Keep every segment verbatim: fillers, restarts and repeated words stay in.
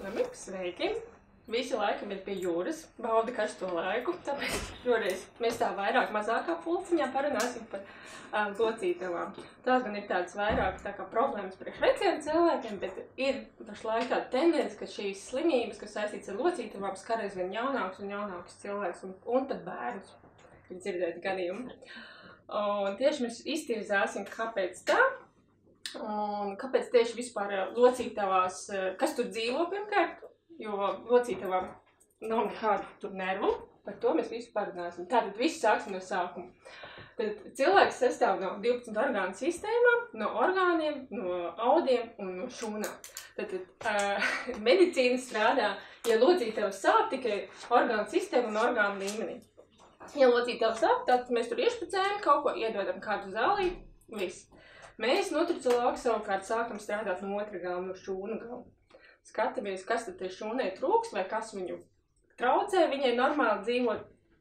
beidzami, sveiki! Visi laikam ir pie jūras, bauda karsto laiku, tāpēc šoreiz mēs tā vairāk mazākā pulciņā parunāsim par um, locītavām. Tās gan ir tādas vairāk tā kā problēmas priekš veciem cilvēkiem, bet ir pašlaik tāda tendence, ka šīs slimības, kas saistīts ar locītavām, skar aizvien jaunākus un jaunākus cilvēkus un, un pat bērnus, kad dzirdēt gadījumu. Un tieši mēs iztirzāsim, kāpēc tā. Un kāpēc tieši vispār locītavās, kas tur dzīvo pirmkārt, jo locītavām nav nekādu tur nervu, par to mēs visu parunāsim. Tātad viss sāksim no sākuma. Tad cilvēks sastāv no divpadsmit orgānu sistēmām, no orgāniem, no audiem un no šūnām. Tad uh, medicīna strādā, ja locītavas sāp tikai orgānu sistēmu un orgānu līmenī. Ja locītavas sāp, tad mēs tur iešpacējam, kaut ko iedodam kādu zālī, viss. Mēs nutriciologi savukārt sākam strādāt no otra gala, no šūnu gala. Skatāmies, kas tad tie šūnai trūks vai kas viņu traucē viņai normāli dzīvot.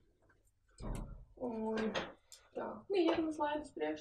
Un tā, nījaram slaidus priekš.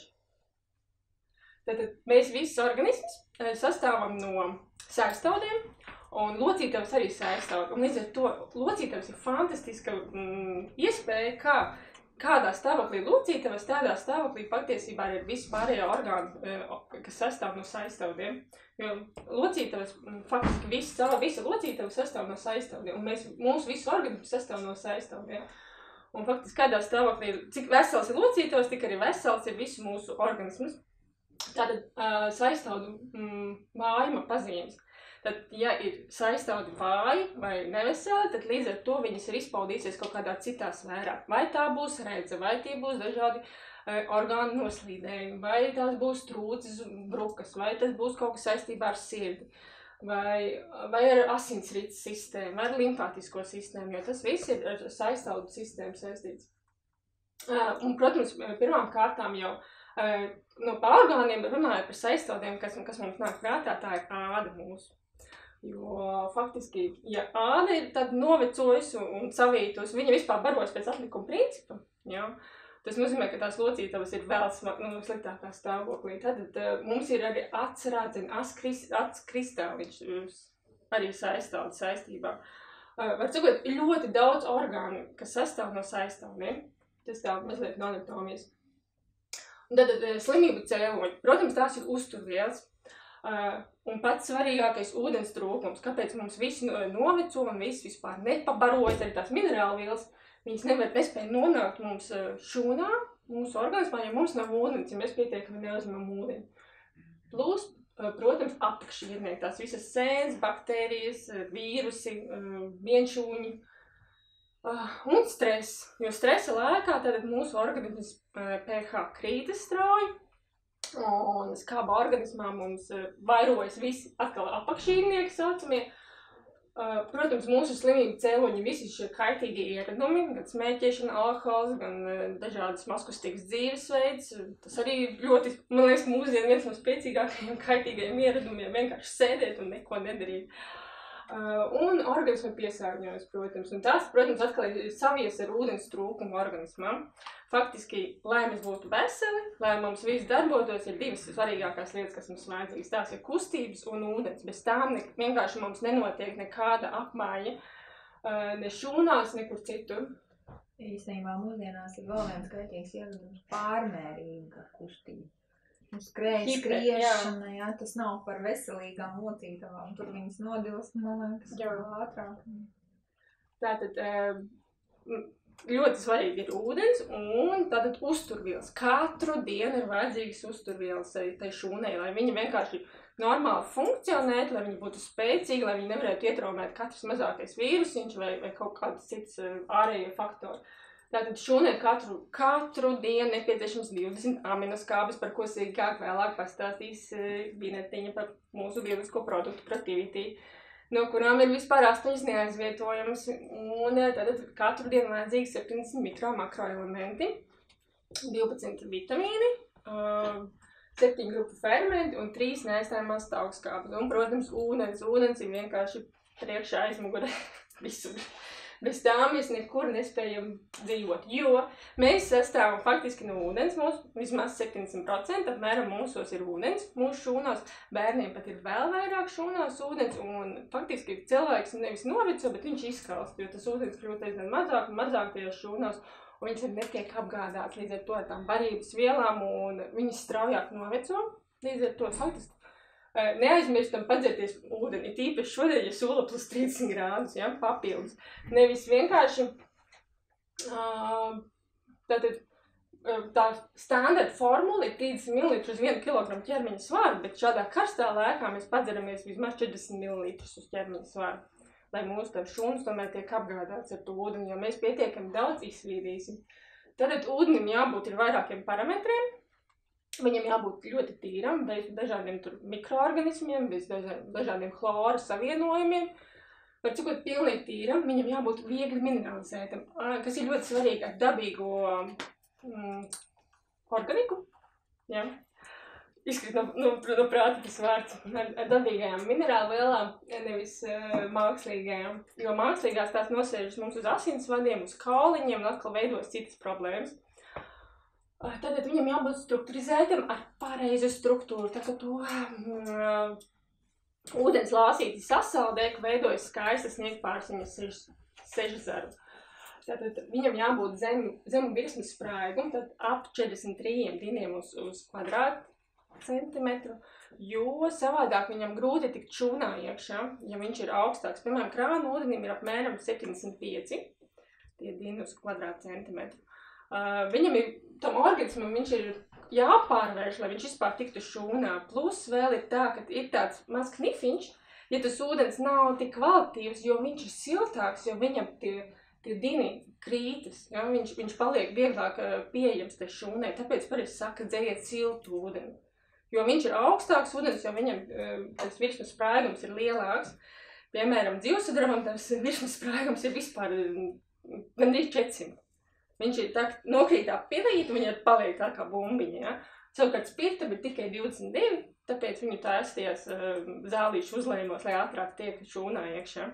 Tātad mēs visus organismus sastāvam no sērstaudiem, un locītavas arī sērstaudi. Un līdz ar to locītavas ir fantastiska mm, iespēja, kā kādā stāvoklī locītavas, tādā stāvoklī patiesībā ir visi pārējie orgāni, kas sastāv no saistaudiem. Jo locītavas, faktiski visa, visa locītava sastāv no saistaudiem, un mēs, mūsu visu organismu sastāv no saistaudiem. Un faktiski kādā stāvoklī, cik vesels ir locītavas, tik arī vesels ir visu mūsu organismus. Tātad uh, saistaudu mm, vājuma pazīmes. Tad, ja ir saistaudi vāji vai neveseli, tad līdz ar to viņas ir izpaudīsies kaut kādā citā sfērā. Vai tā būs redze, vai tie būs dažādi e, orgānu noslīdējumi, vai tās būs trūces, brukas, vai tas būs kaut kas saistībā ar sirdi, vai, vai ar asinsrites sistēmu, vai ar limfātisko sistēmu, jo tas viss ir ar saistaudu sistēmu saistīts. E, un, protams, pirmām kārtām jau e, no pa orgāniem runājot par saistaudiem, kas, kas mums nāk prātā, tā ir āda mūsu. Jo faktiski, ja āda ir tad novecojusi un savītus, viņa vispār baros pēc atlikuma principa, ja? Tas nozīmē, ka tās locītavas ir vēl nu, sliktākā stāvoklī. Tad uh, mums ir arī atsrādzen, atskristāliņš arī saistāudi saistībā. Uh, var cikot, ir ļoti daudz orgānu, kas sastāv no saistaudiem. Tas tā mazliet no anatomijas. Un tad uh, slimību cēloņi. Protams, tās ir uzturvielas. Uh, un pats svarīgākais ūdens trūkums, kāpēc mums visi noveco un visi vispār nepabarojas, arī tās minerālvielas, viņas nevar nespēja nonākt mums šūnā, mūsu organismā, ja mums nav ūdens, ja mēs pietiekami neuzņemam ūdeni. Plus, uh, protams, apakšķirnieki, tās visas sēnes, baktērijas, vīrusi, uh, vienšūņi uh, un stress, jo stresa laikā tad mūsu organisms uh, pH krītas strauji. Un skāba organismā mums vairojas visi atkal apakšķīrnieki saucamie. Protams, mūsu slimību cēloņi visi šie kaitīgie ieradumi, gan smēķēšana, alkohols, gan dažādas mazkustīgas dzīvesveids. Tas arī ļoti, man liekas, mūsdien viens no spēcīgākajiem kaitīgajiem ieradumiem vienkārši sēdēt un neko nedarīt. Uh, un organismu piesārņojas, protams, un tās, protams, atkal ir savies ar ūdens trūkumu organismam. Faktiski, lai mēs būtu veseli, lai mums viss darbotos, ir divas svarīgākās lietas, kas mums vajadzīgas. Tās ir kustības un ūdens. Bez tām ne, vienkārši mums nenotiek nekāda apmaiņa, uh, ne šūnās, nekur citur. Īstenībā mūsdienās ir vēl viens kaitīgs ieradums pārmērīga kustība. Skrēja, skriešana, jā, tas nav par veselīgām locītavām, tur viņas nodilst, man liekas, ātrāk. Tātad ļoti svarīgi ir ūdens un tātad uzturvielas. Katru dienu ir vajadzīgas uzturvielas tai šūnai, lai viņa vienkārši normāli funkcionētu, lai viņa būtu spēcīga, lai viņa nevarētu ietraumēt katrs mazākais vīrusiņš vai, vai kaut kāds cits ārējie faktori. Tātad šūnai katru, katru dienu nepieciešams divdesmit aminoskābes, par ko sīkāk vēlāk pastāstīs Binetiņa par mūsu bioloģisko produktu Protivity, no kurām ir vispār astoņas neaizvietojamas. Un tātad katru dienu vajadzīgi septiņdesmit mikro makroelementi, divpadsmit vitamīni, septiņu grupu fermenti un trīs neaizstājumās taukskābes. Un, protams, ūdens. Ūdens ir vienkārši priekšā aizmugurē visur. Bez tā mēs nekur nespējam dzīvot, jo mēs sastāvam faktiski no ūdens, mūsu vismaz septiņdesmit procenti apmēram mūsos ir ūdens, mūsu šūnās, bērniem pat ir vēl vairāk šūnās ūdens, un faktiski cilvēks nevis noveco, bet viņš izkalst, jo tas ūdens kļūst aizvien mazāk un mazāk tajās šūnās, un viņš arī netiek apgādāts līdz ar to ar tām barības vielām, un viņas straujāk noveco, līdz ar to faktiski. Neaizmirstam padzerties ūdeni, tīpaši šodien, ja sula plus trīsdesmit grādus, ja, papildus. Nevis vienkārši tātad, tā standarta formula ir trīsdesmit mililitri uz vienu kilogramu ķermeņa svaru, bet šādā karstā laikā mēs padzeramies vismaz četrdesmit mililitrus uz ķermeņa svaru, lai mūsu tā šūnas tomēr tiek apgādāts ar to ūdeni, jo mēs pietiekami daudz izsvīdīsim. Tātad ūdenim jābūt ir vairākiem parametriem. Viņam jābūt ļoti tīram, bez dažādiem tur mikroorganismiem, bez dažādiem chlora savienojumiem. Var cikot pilnīgi tīram, viņam jābūt viegli mineralizētam, kas ir ļoti svarīgi ar dabīgo mm, organiku. Ja? Izskrit no, no, no prāta tas vārds ar, ar dabīgajām minerālu vielām, nevis uh, mākslīgajām. Jo mākslīgās tās nosēžas mums uz asinsvadiem, uz kauliņiem un atkal veidos citas problēmas. Tātad viņam jābūt strukturizētam ar pareizu struktūru, tā kā to uh, ūdens lāsīti sasaldē, ka veidojas skaista sniegpārsiņas sežazaru. Tātad viņam jābūt zem, zem virsmas spraigumu, tad ap četrdesmit trīs diniem uz, uz kvadrātcentimetru, jo savādāk viņam grūti tikt šūnā iekšā, ja viņš ir augstāks. Piemēram, krāna ūdenim ir apmēram septiņdesmit pieci tie dini uz kvadrātcentimetru. Uh, viņam ir, tam organismam viņš ir jāpārvērš, lai viņš vispār tiktu šūnā. Plus vēl ir tā, ka ir tāds maz knifiņš, ja tas ūdens nav tik kvalitīvs, jo viņš ir siltāks, jo viņam tie, tie dini krītas, ja? viņš, viņš paliek vieglāk pieejams te šūnai. Tāpēc pareizi saka, dzeriet siltu ūdeni. Jo viņš ir augstāks ūdens, jo viņam tas virsmas spraigums ir lielāks. Piemēram, dzīvsudrabam tas virsmas spraigums ir vispār gandrīz četrsimt. Viņš ir tā, nokrīt tā pilīta, viņa paliek tā kā bumbiņa, ja? Savukārt spirta, bet tikai divdesmit divi, tāpēc viņu tā esties uh, zālīšu uzlējumos, lai ātrāk tiek šūnā iekšā.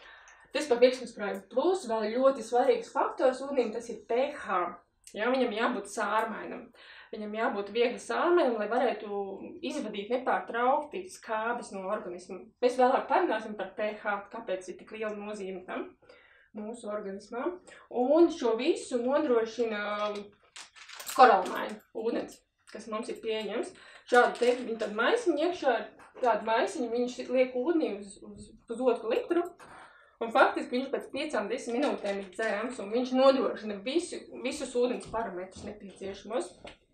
Tas par virsmas spraigu. Plus vēl ļoti svarīgs faktors ūdenim, tas ir pH. Ja? Viņam jābūt sārmainam. Viņam jābūt viegli sārmainam, lai varētu izvadīt nepārtraukti skābes no organismu. Mēs vēlāk parunāsim par pH, kāpēc ir tik liela nozīme tam mūsu organismā. Un šo visu nodrošina koralmaina ūdens, kas mums ir pieejams. Šādu te, viņi tad maisiņu iekšā, tādu maisiņu viņš liek ūdenī uz, uz pusotru litru. Un faktiski viņš pēc piecām desmit minūtēm ir dzērams, un viņš nodrošina visu, visus ūdens parametrus nepieciešamos.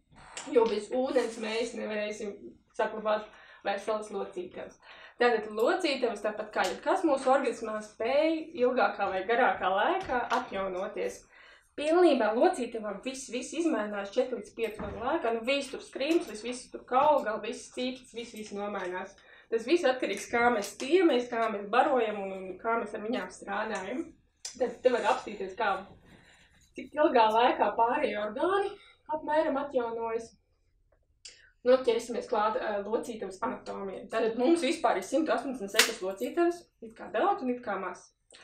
Jo bez ūdens mēs nevarēsim saglabāt veselas locītavas. Tātad locītavas, tāpat kā jebkas mūsu organismā, spēj ilgākā vai garākā laikā atjaunoties. Pilnībā locītavām viss, viss izmainās četri līdz pieci gadu laikā, nu viss tur skrīmslis, viss tur kaulgali, viss cīpslis, viss, viss nomainās. Tas viss atkarīgs, kā mēs tiemies, kā mēs barojam un, un kā mēs ar viņām strādājam. Tad te var apstīties, kā cik ilgā laikā pārējie orgāni apmēram atjaunojas. Nu, ķersimies klāt uh, locītavas anatomijai. Tātad mums vispār ir simt astoņdesmit sešas locītavas, it kā daudz un it kā maz.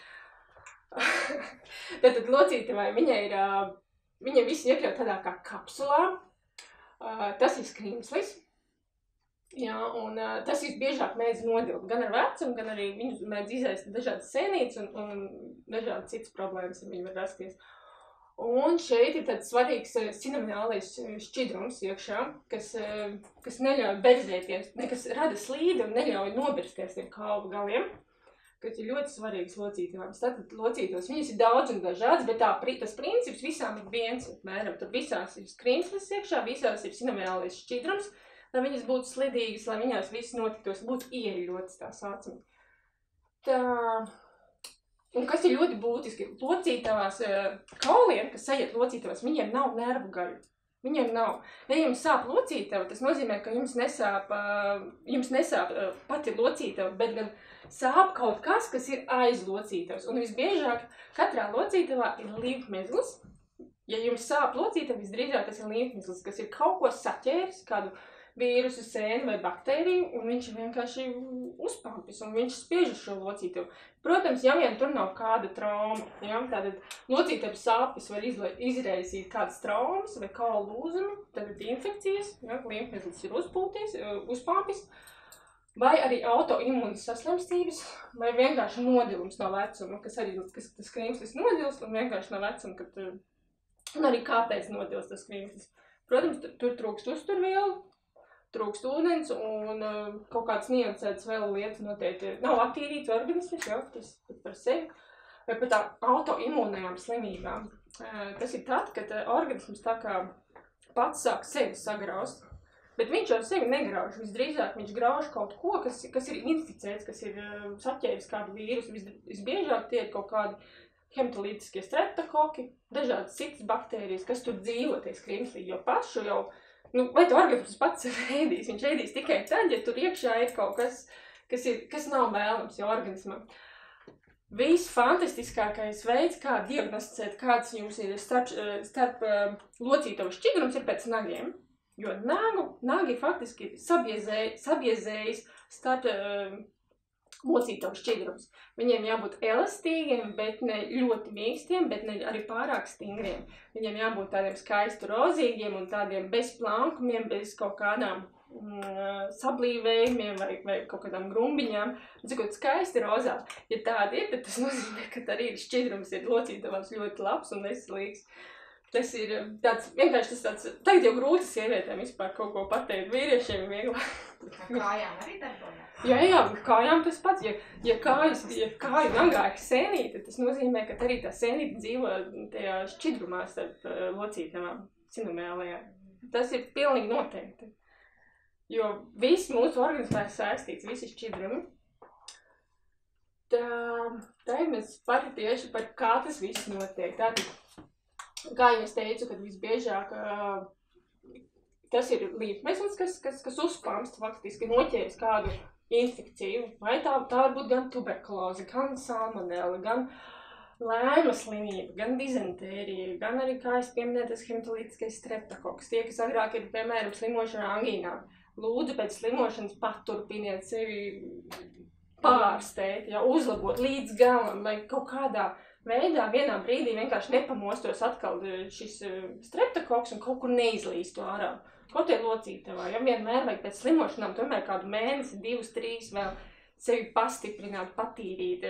Tātad locītavai viņa ir, uh, viņa visi iekļaut tādā kā kapsulā. Uh, tas ir skrīmslis. Jā, un uh, tas visbiežāk mēdz nodilt gan ar vecumu, gan arī viņus mēdz izaist dažādas sēnītes un, un dažādas citas problēmas, ja viņi var rasties. Un šeit ir tāds svarīgs sinominālais šķidrums iekšā, kas, kas neļauj berzēties, ne, kas rada slīdi un neļauj nobirsties ar kaulu galiem, kas ir ļoti svarīgs locītavām. Tātad locītavas, viņas ir daudz un dažādas, bet tā, tas princips visām ir viens, apmēram. Tur visās ir skrīmslis iekšā, visās ir sinominālais šķidrums, lai viņas būtu slidīgas, lai viņās viss notiktos, būtu ieļotas tā saucami. Tā... Un kas ir ļoti būtiski, locītavās kauliem, kas sajiet locītavās, viņiem nav nervu gaļu. Viņiem nav. Ja jums sāp locītava, tas nozīmē, ka jums nesāp, jums nesāp pati locītava, bet gan sāp kaut kas, kas ir aiz locītavas. Un visbiežāk katrā locītavā ir līmfmezgls. Ja jums sāp locītava, visdrīzāk tas ir līmfmezgls, kas ir kaut ko saķēris, kādu vīrusu, sēni vai baktēriju, un viņš vienkārši uzpampis, un viņš spiež uz šo locītavu. Protams, ja vien tur nav kāda trauma, ja, tātad locītavas sāpes var izla, izraisīt kādas traumas vai kaulu lūzumu, tātad infekcijas, ja, līmfmezlis ir uzpūties, uzpampis, vai arī autoimūnas saslimstības, vai vienkārši nodilums no vecuma, kas arī kas, tas krimslis nodils, un vienkārši no vecuma, kad, un arī kāpēc nodils tas krimslis. Protams, tur, tur trūkst uzturvielu, trūkst ūdens, un uh, kaut kāds niansētas vēl lietas noteikti nav attīrīts organisms, jau, tas par sevi, vai par tā autoimūnajām slimībām. Uh, tas ir tad, kad uh, organisms tā kā pats sāk sevi sagraust. Bet viņš jau sevi negrauž, visdrīzāk viņš grauž kaut ko, kas, kas ir inficēts, kas ir uh, saķēris kādu vīrusu. Vis, visbiežāk tie ir kaut kādi hemtolītiskie streptokoki, dažādas citas baktērijas, kas tur dzīvo tie skrimslī, jo pašu jau, nu, vai tu organisms pats ir ēdīs, viņš ēdīs tikai tad, ja tur iekšā ir kaut kas, kas, ir, kas nav vēlams jau organismam. Viss fantastiskākais veids, kā diagnosticēt, kāds jums ir starp, starp uh, locītavu šķidrums, ir pēc nagiem. Jo nagu, nagi faktiski ir sabiezēj, sabiezējis starp uh, locītavu šķidrums. Viņiem jābūt elastīgiem, bet ne ļoti mīkstiem, bet ne arī pārāk stingriem. Viņiem jābūt tādiem skaisti rozīgiem un tādiem bez plankumiem, bez kaut kādām mm, sablīvējumiem vai, vai kaut kādām grumbiņām. Cikot skaisti rozā. Ja tādi ir, tad tas nozīmē, ka arī šķidrums ir locītavās ļoti labs un veselīgs. Tas ir tāds, vienkārši tas tāds, tagad jau grūti sievietēm vispār kaut ko pateikt, vīriešiem vieglāk. Kājām arī darbojās? Jā, jā, kājām tas pats. Ja, ja, kājas, ja kāju nagā ir sēnīte, tas nozīmē, ka arī tā sēnīte dzīvo tajā šķidrumā starp uh, locītavām, sinomēlajā. Tas ir pilnīgi noteikti. Jo viss mūsu organismā ir saistīts, visi šķidrumi. Tā, tā ir mēs par tieši par kā tas viss notiek. Tātad, kā jau es teicu, kad visbiežāk uh, tas ir līmfmezlis, kas, kas, kas uzpamst, faktiski noķēris kādu infekciju. Vai tā, tā var būt gan tuberkuloze, gan salmonella, gan lēma slimība, gan dizentērija, gan arī, kā es pieminēju, tas hemtolītiskais streptokoks. Tie, kas agrāk ir, piemēram, slimošana angīnā, lūdzu pēc slimošanas paturpiniet sevi pārstēt, ja, uzlabot līdz galam, lai kaut kādā veidā vienā brīdī vienkārši nepamostos atkal šis streptokoks un kaut kur neizlīstu ārā. Kaut ir locītavā, ja vienmēr vajag pēc slimošanām, tomēr kādu mēnesi, divus, trīs vēl sevi pastiprināt, patīrīt,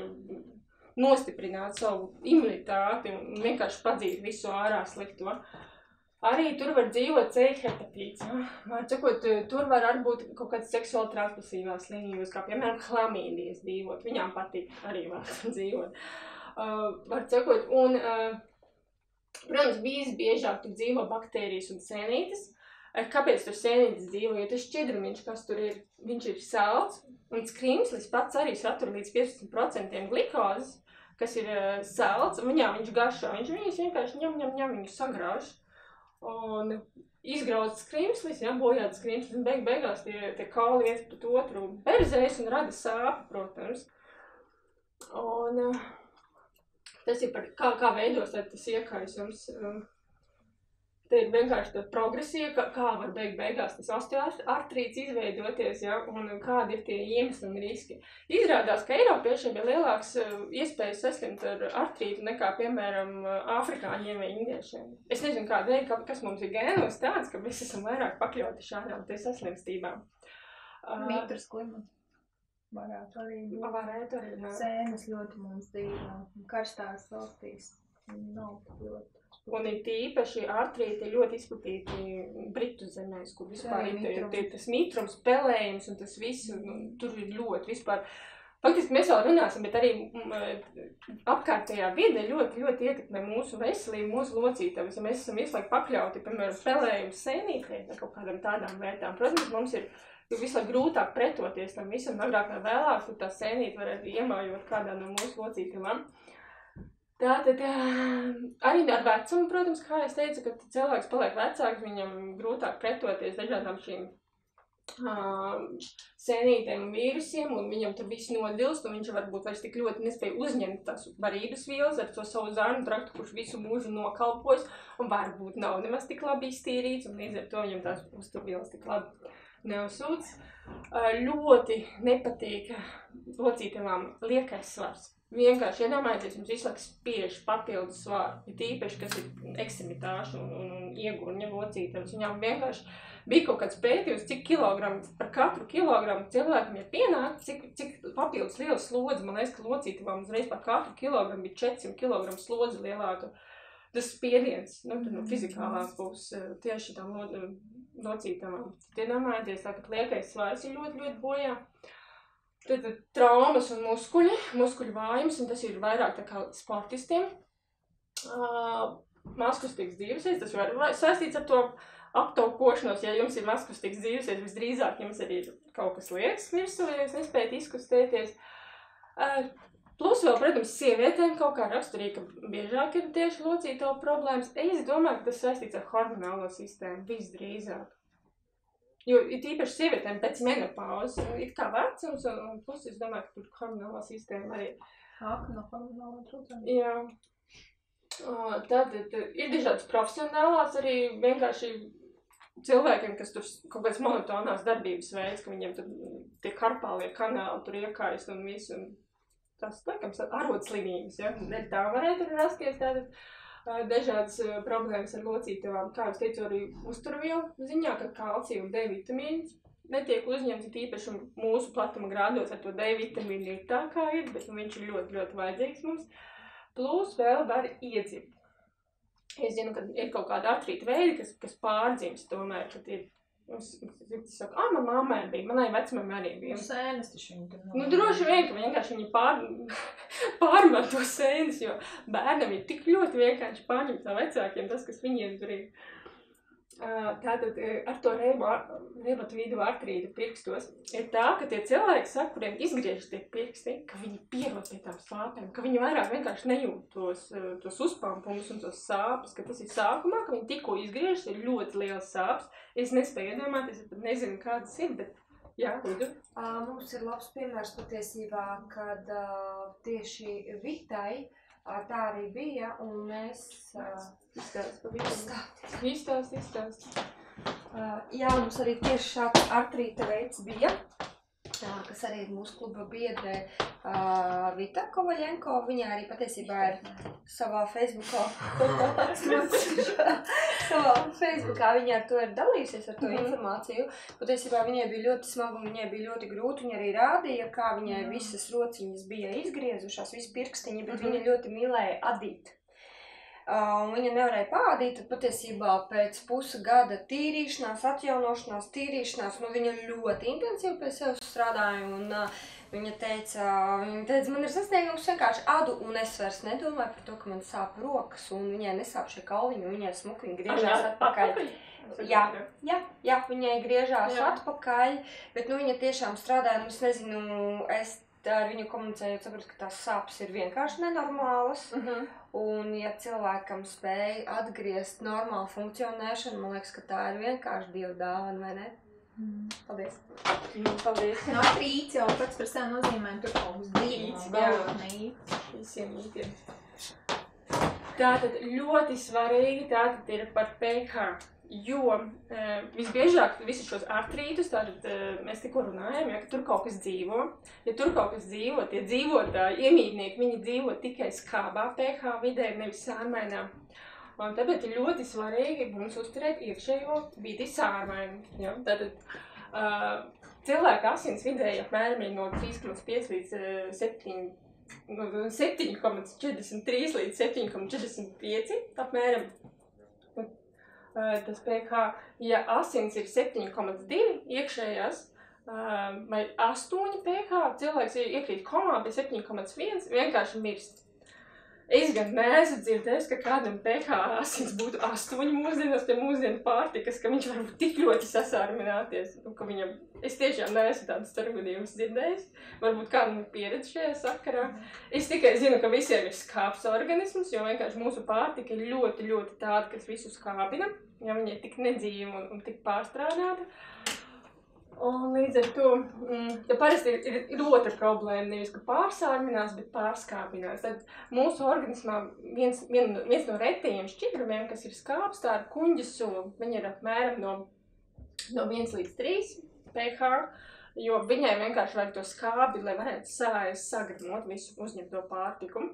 nostiprināt savu imunitāti un vienkārši padzīt visu ārā slikto. Arī tur var dzīvot C hepatīts. Var cikot, tur var arī būt kaut kādas seksuāli transmisīvās slimības, kā piemēram chlamīdijas dzīvot. Viņām patīk arī var dzīvot. Uh, var cikot, un, uh, protams, visbiežāk tur dzīvo baktērijas un sēnītes. Kāpēc tur sēnītes dzīvo? Jo tas šķidrumiņš, kas tur ir, viņš ir salds, un skrimslis pats arī satur līdz piecdesmit procentiem glikozes, kas ir uh, salds, un viņā viņš garšo. Viņš viņus vienkārši ņem, ņem, ņem, viņus sagrauž. Un izgrauzt skrimslis, ja, bojāt skrimslis, un beig beigās tie, tie kauli viens pret otru berzēs un rada sāpi, protams. Un uh, tas ir par kā, kā veidos tas iekaisums. Uh, te ir vienkārši tā progresija, kā, kā var beig beigās tas osteoartrīts izveidoties, ja, un kādi ir tie iemesli un riski. Izrādās, ka Eiropiešiem ir lielāks uh, iespējas saslimt ar artrītu nekā, piemēram, afrikāņiem vai indiešiem. Es nezinu, kādēļ, kas mums ir gēnos tāds, ka mēs esam vairāk pakļauti šādām te saslimstībām. Uh, Mitras klimats. Varētu arī būt. Varētu arī, jā. Sēnes ļoti mums dzīvo. Karstās valstīs nav ļoti. Un ir tīpaši artrīti ļoti izplatīti Britu zemēs, kur vispār ir, ir, ir tas mitrums, pelējums un tas viss, un tur ir ļoti vispār. Faktiski mēs vēl runāsim, bet arī m, apkārtējā vide ļoti, ļoti ietekmē mūsu veselību, mūsu locītavas. Ja mēs esam visu laiku pakļauti, piemēram, pelējums sēnītē, kaut kādām tādām vērtām. Protams, mums ir visu laiku grūtāk pretoties tam visam, agrāk vai vēlāk, tad tā sēnīte varētu iemājot kādā no mūsu locītavām. Tātad arī ar vecumu, protams, kā es teicu, ka cilvēks paliek vecāks, viņam grūtāk pretoties dažādām šīm uh, sēnītēm un vīrusiem, un viņam tur viss nodilst, un viņš varbūt vairs tik ļoti nespēja uzņemt tās barības vielas ar to savu zarnu traktu, kurš visu mūžu nokalpojas, un varbūt nav nemaz tik labi iztīrīts, un līdz ar to viņam tās uzturvielas tik labi neuzsūc. Uh, ļoti nepatīk locītavām liekais svars. Vienkārši iedomājieties, jums visu laiku spiež papildus svāru, ir tīpaši, kas ir ekstremitāšu un, un, un iegurņa locītavas. Viņām vienkārši bija kaut kāds pētījums, cik kilogramu par katru kilogramu cilvēkam ir pienāk, cik, cik papildus liels slodzi. Man liekas, ka locītavām uzreiz par katru kilogramu bija četri simti kilogramu slodzi lielāka. Tas spiediens, nu, no fizikālās puses tieši tām locītavām. Iedomājieties, ka liekais svars ir ļoti, ļoti bojā. Tad traumas un muskuļi, muskuļu vājums, un tas ir vairāk tā kā sportistiem. Uh, Mazkustīgs dzīvesveids, tas var saistīts ar to aptaukošanos. Ja jums ir mazkustīgs dzīvesveids, visdrīzāk jums arī ir kaut kas liekas virsū, ja jūs nespējat izkustēties. Uh, plus vēl, protams, sievietēm kaut kā raksturīgi, ka biežāk ir tieši locītavu problēmas. Es domāju, ka tas saistīts ar hormonālo sistēmu visdrīzāk. Jo ir īpaši sievietēm pēc menopauzes, ir kā vecums, un, un plus es domāju, ka tur hormonālā sistēma arī. Āk, no hormonālā trūcēm. Jā. Tad ir dažādas profesionālās arī vienkārši cilvēkiem, kas tur kaut kāds monotonās darbības veids, ka viņiem tur tie karpālie kanāli tur iekājas un visu. Un tas, laikam, arodslimības, ja? Dēļ tā varētu arī rasties tātad. Dažādas uh, problēmas ar locītavām, kā es teicu, arī uzturvielu ziņā, ka kalcija un D vitamīns netiek uzņemts tīpaši mūsu platuma grādos ar to D vitamīnu ir tā kā ir, bet viņš ir ļoti, ļoti vajadzīgs mums. Plus vēl var iedzimt. Es zinu, ka ir kaut kāda artrīta veidi, kas, kas pārdzimst tomēr, kad ir, es, es saku, ah, man mammai bija, manai vecmamai arī bija. Nu, sēnes taču viņi tur nav. Nu, droši vien, ka vienkārši viņi pār, pārmet to sēnes, jo bērnam ir tik ļoti vienkārši pārņemt no vecākiem tas, kas viņiem tur ir. Tātad ar to reumatoīdu artrītu pirkstos ir tā, ka tie cilvēki saka, kuriem izgriežas tie pirksti, ka viņi pierod pie tām sāpēm, ka viņi vairāk vienkārši nejūt tos, tos uzpampumus un tos sāpes, ka tas ir sākumā, ka viņi tikko izgriežas, ir ļoti liels sāpes. Es nespēju iedomāties, es pat nezinu, kādas ir, bet jā, lūdzu. Uh, mums ir labs piemērs patiesībā, kad uh, tieši Vitai uh, tā arī bija, un mēs... Uh, Izstāst, pavisam. Izstāst, izstāst. Uh, jā, mums arī tieši šāds artrīta veids bija, uh, kas arī ir mūsu kluba biedrē uh, Vita Kovaļenko. Viņa arī patiesībā ir savā Facebookā, savā Facebookā viņa ar to ir dalījusies, ar to mm. informāciju. Patiesībā viņai bija ļoti smaga un viņai bija ļoti grūti. Viņa arī rādīja, kā viņai mm. visas rociņas bija izgriezušās, visi pirkstiņi, bet mm-hmm. viņa ļoti mīlēja adīt. Uh, viņa nevarēja pādīt, tad patiesībā pēc pusa gada tīrīšanās, atjaunošanās, tīrīšanās, nu viņa ļoti intensīvi pie sevis strādāja un uh, viņa teica, viņa teica, man ir sasniegums vienkārši adu un es vairs nedomāju par to, ka man sāp rokas un viņai nesāp šie kauliņi un viņai smuki, viņa griežās atpakaļ. Jā, jā, jā, viņai griežās jā. atpakaļ, bet nu viņa tiešām strādāja, nu es nezinu, es ar viņu komunicējot, sapratu, ka tās sāpes ir vienkārši nenormālas. Uh-huh. Un, ja cilvēkam spēja atgriezt normālu funkcionēšanu, man liekas, ka tā ir vienkārši Dieva dāvana, vai ne? Mm. Paldies. Mm, paldies. No trīts jau pats par sevi nozīmē, tur kaut kas dīts, galotnīts. Visiem mītiem. Tātad ļoti svarīgi tātad ir par pH. Jo e, visbiežāk visus šos artrītus, tātad e, mēs tikko runājam, ja, ka tur kaut kas dzīvo. Ja tur kaut kas dzīvo, tie dzīvotāji, iemītnieki, viņi dzīvo tikai skābā pH vidē, nevis sārmainā. Un tāpēc ir ļoti svarīgi mums uzturēt iekšējo vidi sārmainu. Ja. Tātad uh, cilvēka asins vidēji apmēram ir no trīs komats pieci līdz septiņi komats četrdesmit trīs līdz septiņi komats četrdesmit pieci apmēram. Tas pH, ja asins ir septiņi komats divi iekšējās vai astoņi pH, cilvēks iekrīt komā pie septiņi komats viens, vienkārši mirst. Es gan neesmu dzirdējis, ka kādam pH asins būtu astoņi mūsdienos pie mūsdienu pārtikas, ka viņš var tik ļoti sasārmināties, ka viņam, es tiešām neesmu tādas starpgadījumus dzirdējis, varbūt kādam ir pieredze šajā sakarā. Es tikai zinu, ka visiem ir skābs organisms, jo vienkārši mūsu pārtika ir ļoti, ļoti tāda, kas visu skābina, ja viņa ir tik nedzīva un, un tik pārstrādāta. Un līdz ar to, mm, ja parasti ir, ir, ir otra problēma, nevis, ka pārsārminās, bet pārskāpinās. Tad mūsu organismā viens, vien, viens no retajiem šķidrumiem, kas ir skābs, tā ir kuņģa sula. Viņa ir apmēram no, no viens līdz trīs pH, jo viņai vienkārši vajag to skābi, lai varētu sājas sagremot visu uzņemto pārtikumu.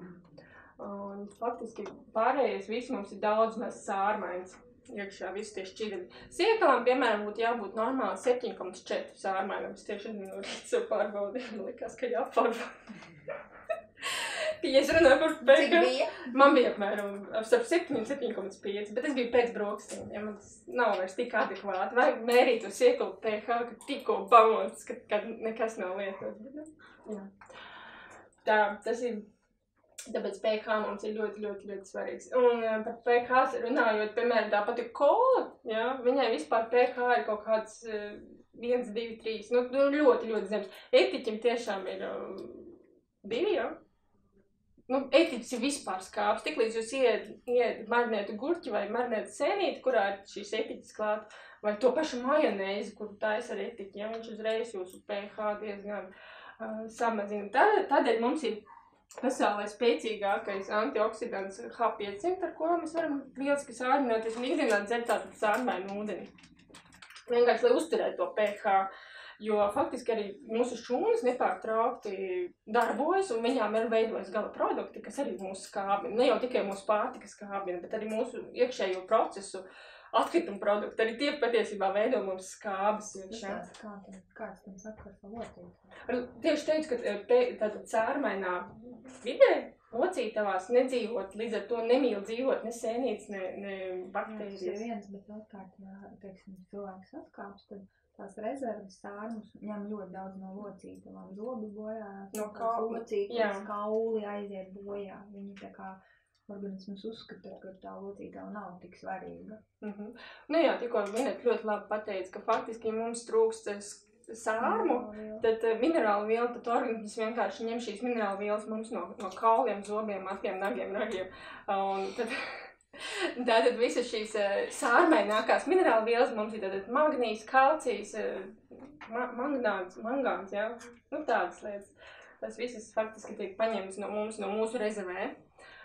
Un faktiski pārējais viss mums ir daudz maz sārmains. Iekšā visu tieši šķidri. Siekalām, piemēram, būtu jābūt normāli septiņi komats četri sārmainam. Es tieši no rīta sev pārbaudīju, man likās, ka jāpārbauda. Ja es runāju par pH, Cik bija? man bija apmēram starp septiņi un septiņi komats pieci, bet es biju pēc brokastīm, ja man tas nav vairs tik adekvāti. Vajag mērīt to siekalu pH, ka tikko bamots, ka, ka nekas nav lietots. Jā. Tā, tas ir... Tāpēc pH mums ir ļoti, ļoti, ļoti svarīgs. Un par pH runājot, piemēram, tā pati kola, ja, viņai vispār pH ir kaut kāds viens, divi, trīs, nu ļoti, ļoti zems. Etiķim tiešām ir divi, ja? Nu, etiķis ir vispār skābs. Tiklīdz jūs ied, ied marinētu gurķi vai marinētu sēnīti, kurā ir šīs etiķis klāt, vai to pašu majonēzi, kuru taisa ar etiķi, ja, viņš uzreiz jūsu pH diezgan uh, samazina. Tādēļ, tādēļ mums ir pasaulē spēcīgākais antioksidants H piecsimt, ar ko mēs varam lieliski sārņināties un ikdienā dzert tādu sārmainu ūdeni. Vienkārši, lai uzturētu to pH, jo faktiski arī mūsu šūnas nepārtraukti darbojas un viņām ir veidojas gala produkti, kas arī mūsu skābina. Ne jau tikai mūsu pārtika skābina, bet arī mūsu iekšējo procesu atkritumu produkti. Arī tie patiesībā veido mums skābes iekšā. Kā kāds tam sakars ar locītavām? Tieši teicu, ka tātad sārmainā vidē locītavās nedzīvot, līdz ar to nemīl dzīvot ne sēnītes, ne, ne baktērijas. Tas ir viens, bet otrkārt, ja, teiksim, cilvēks atkāps, tad tās rezerves sārmus ņem ļoti daudz no locītavām. Zobi bojājās, no kauli, locītavas, kauli aiziet bojā. Viņi tā kā organisms uzskata, ka tā locītava nav tik svarīga. Mm-hmm. Nu jā, tikko Minēt ļoti labi pateica, ka faktiski mums trūkst sārmu, tad minerālu vielu, tad organisms vienkārši ņem šīs minerālu vielas mums no, no kauliem, zobiem, matiem, nagiem, ragiem. Un tad, tātad visas šīs sārmainākās minerālu vielas mums ir tātad magnīs, kalcijs, ma manganāns, mangāns, jā, nu tādas lietas. Tas visas faktiski tiek paņemts no mums, no mūsu rezervē.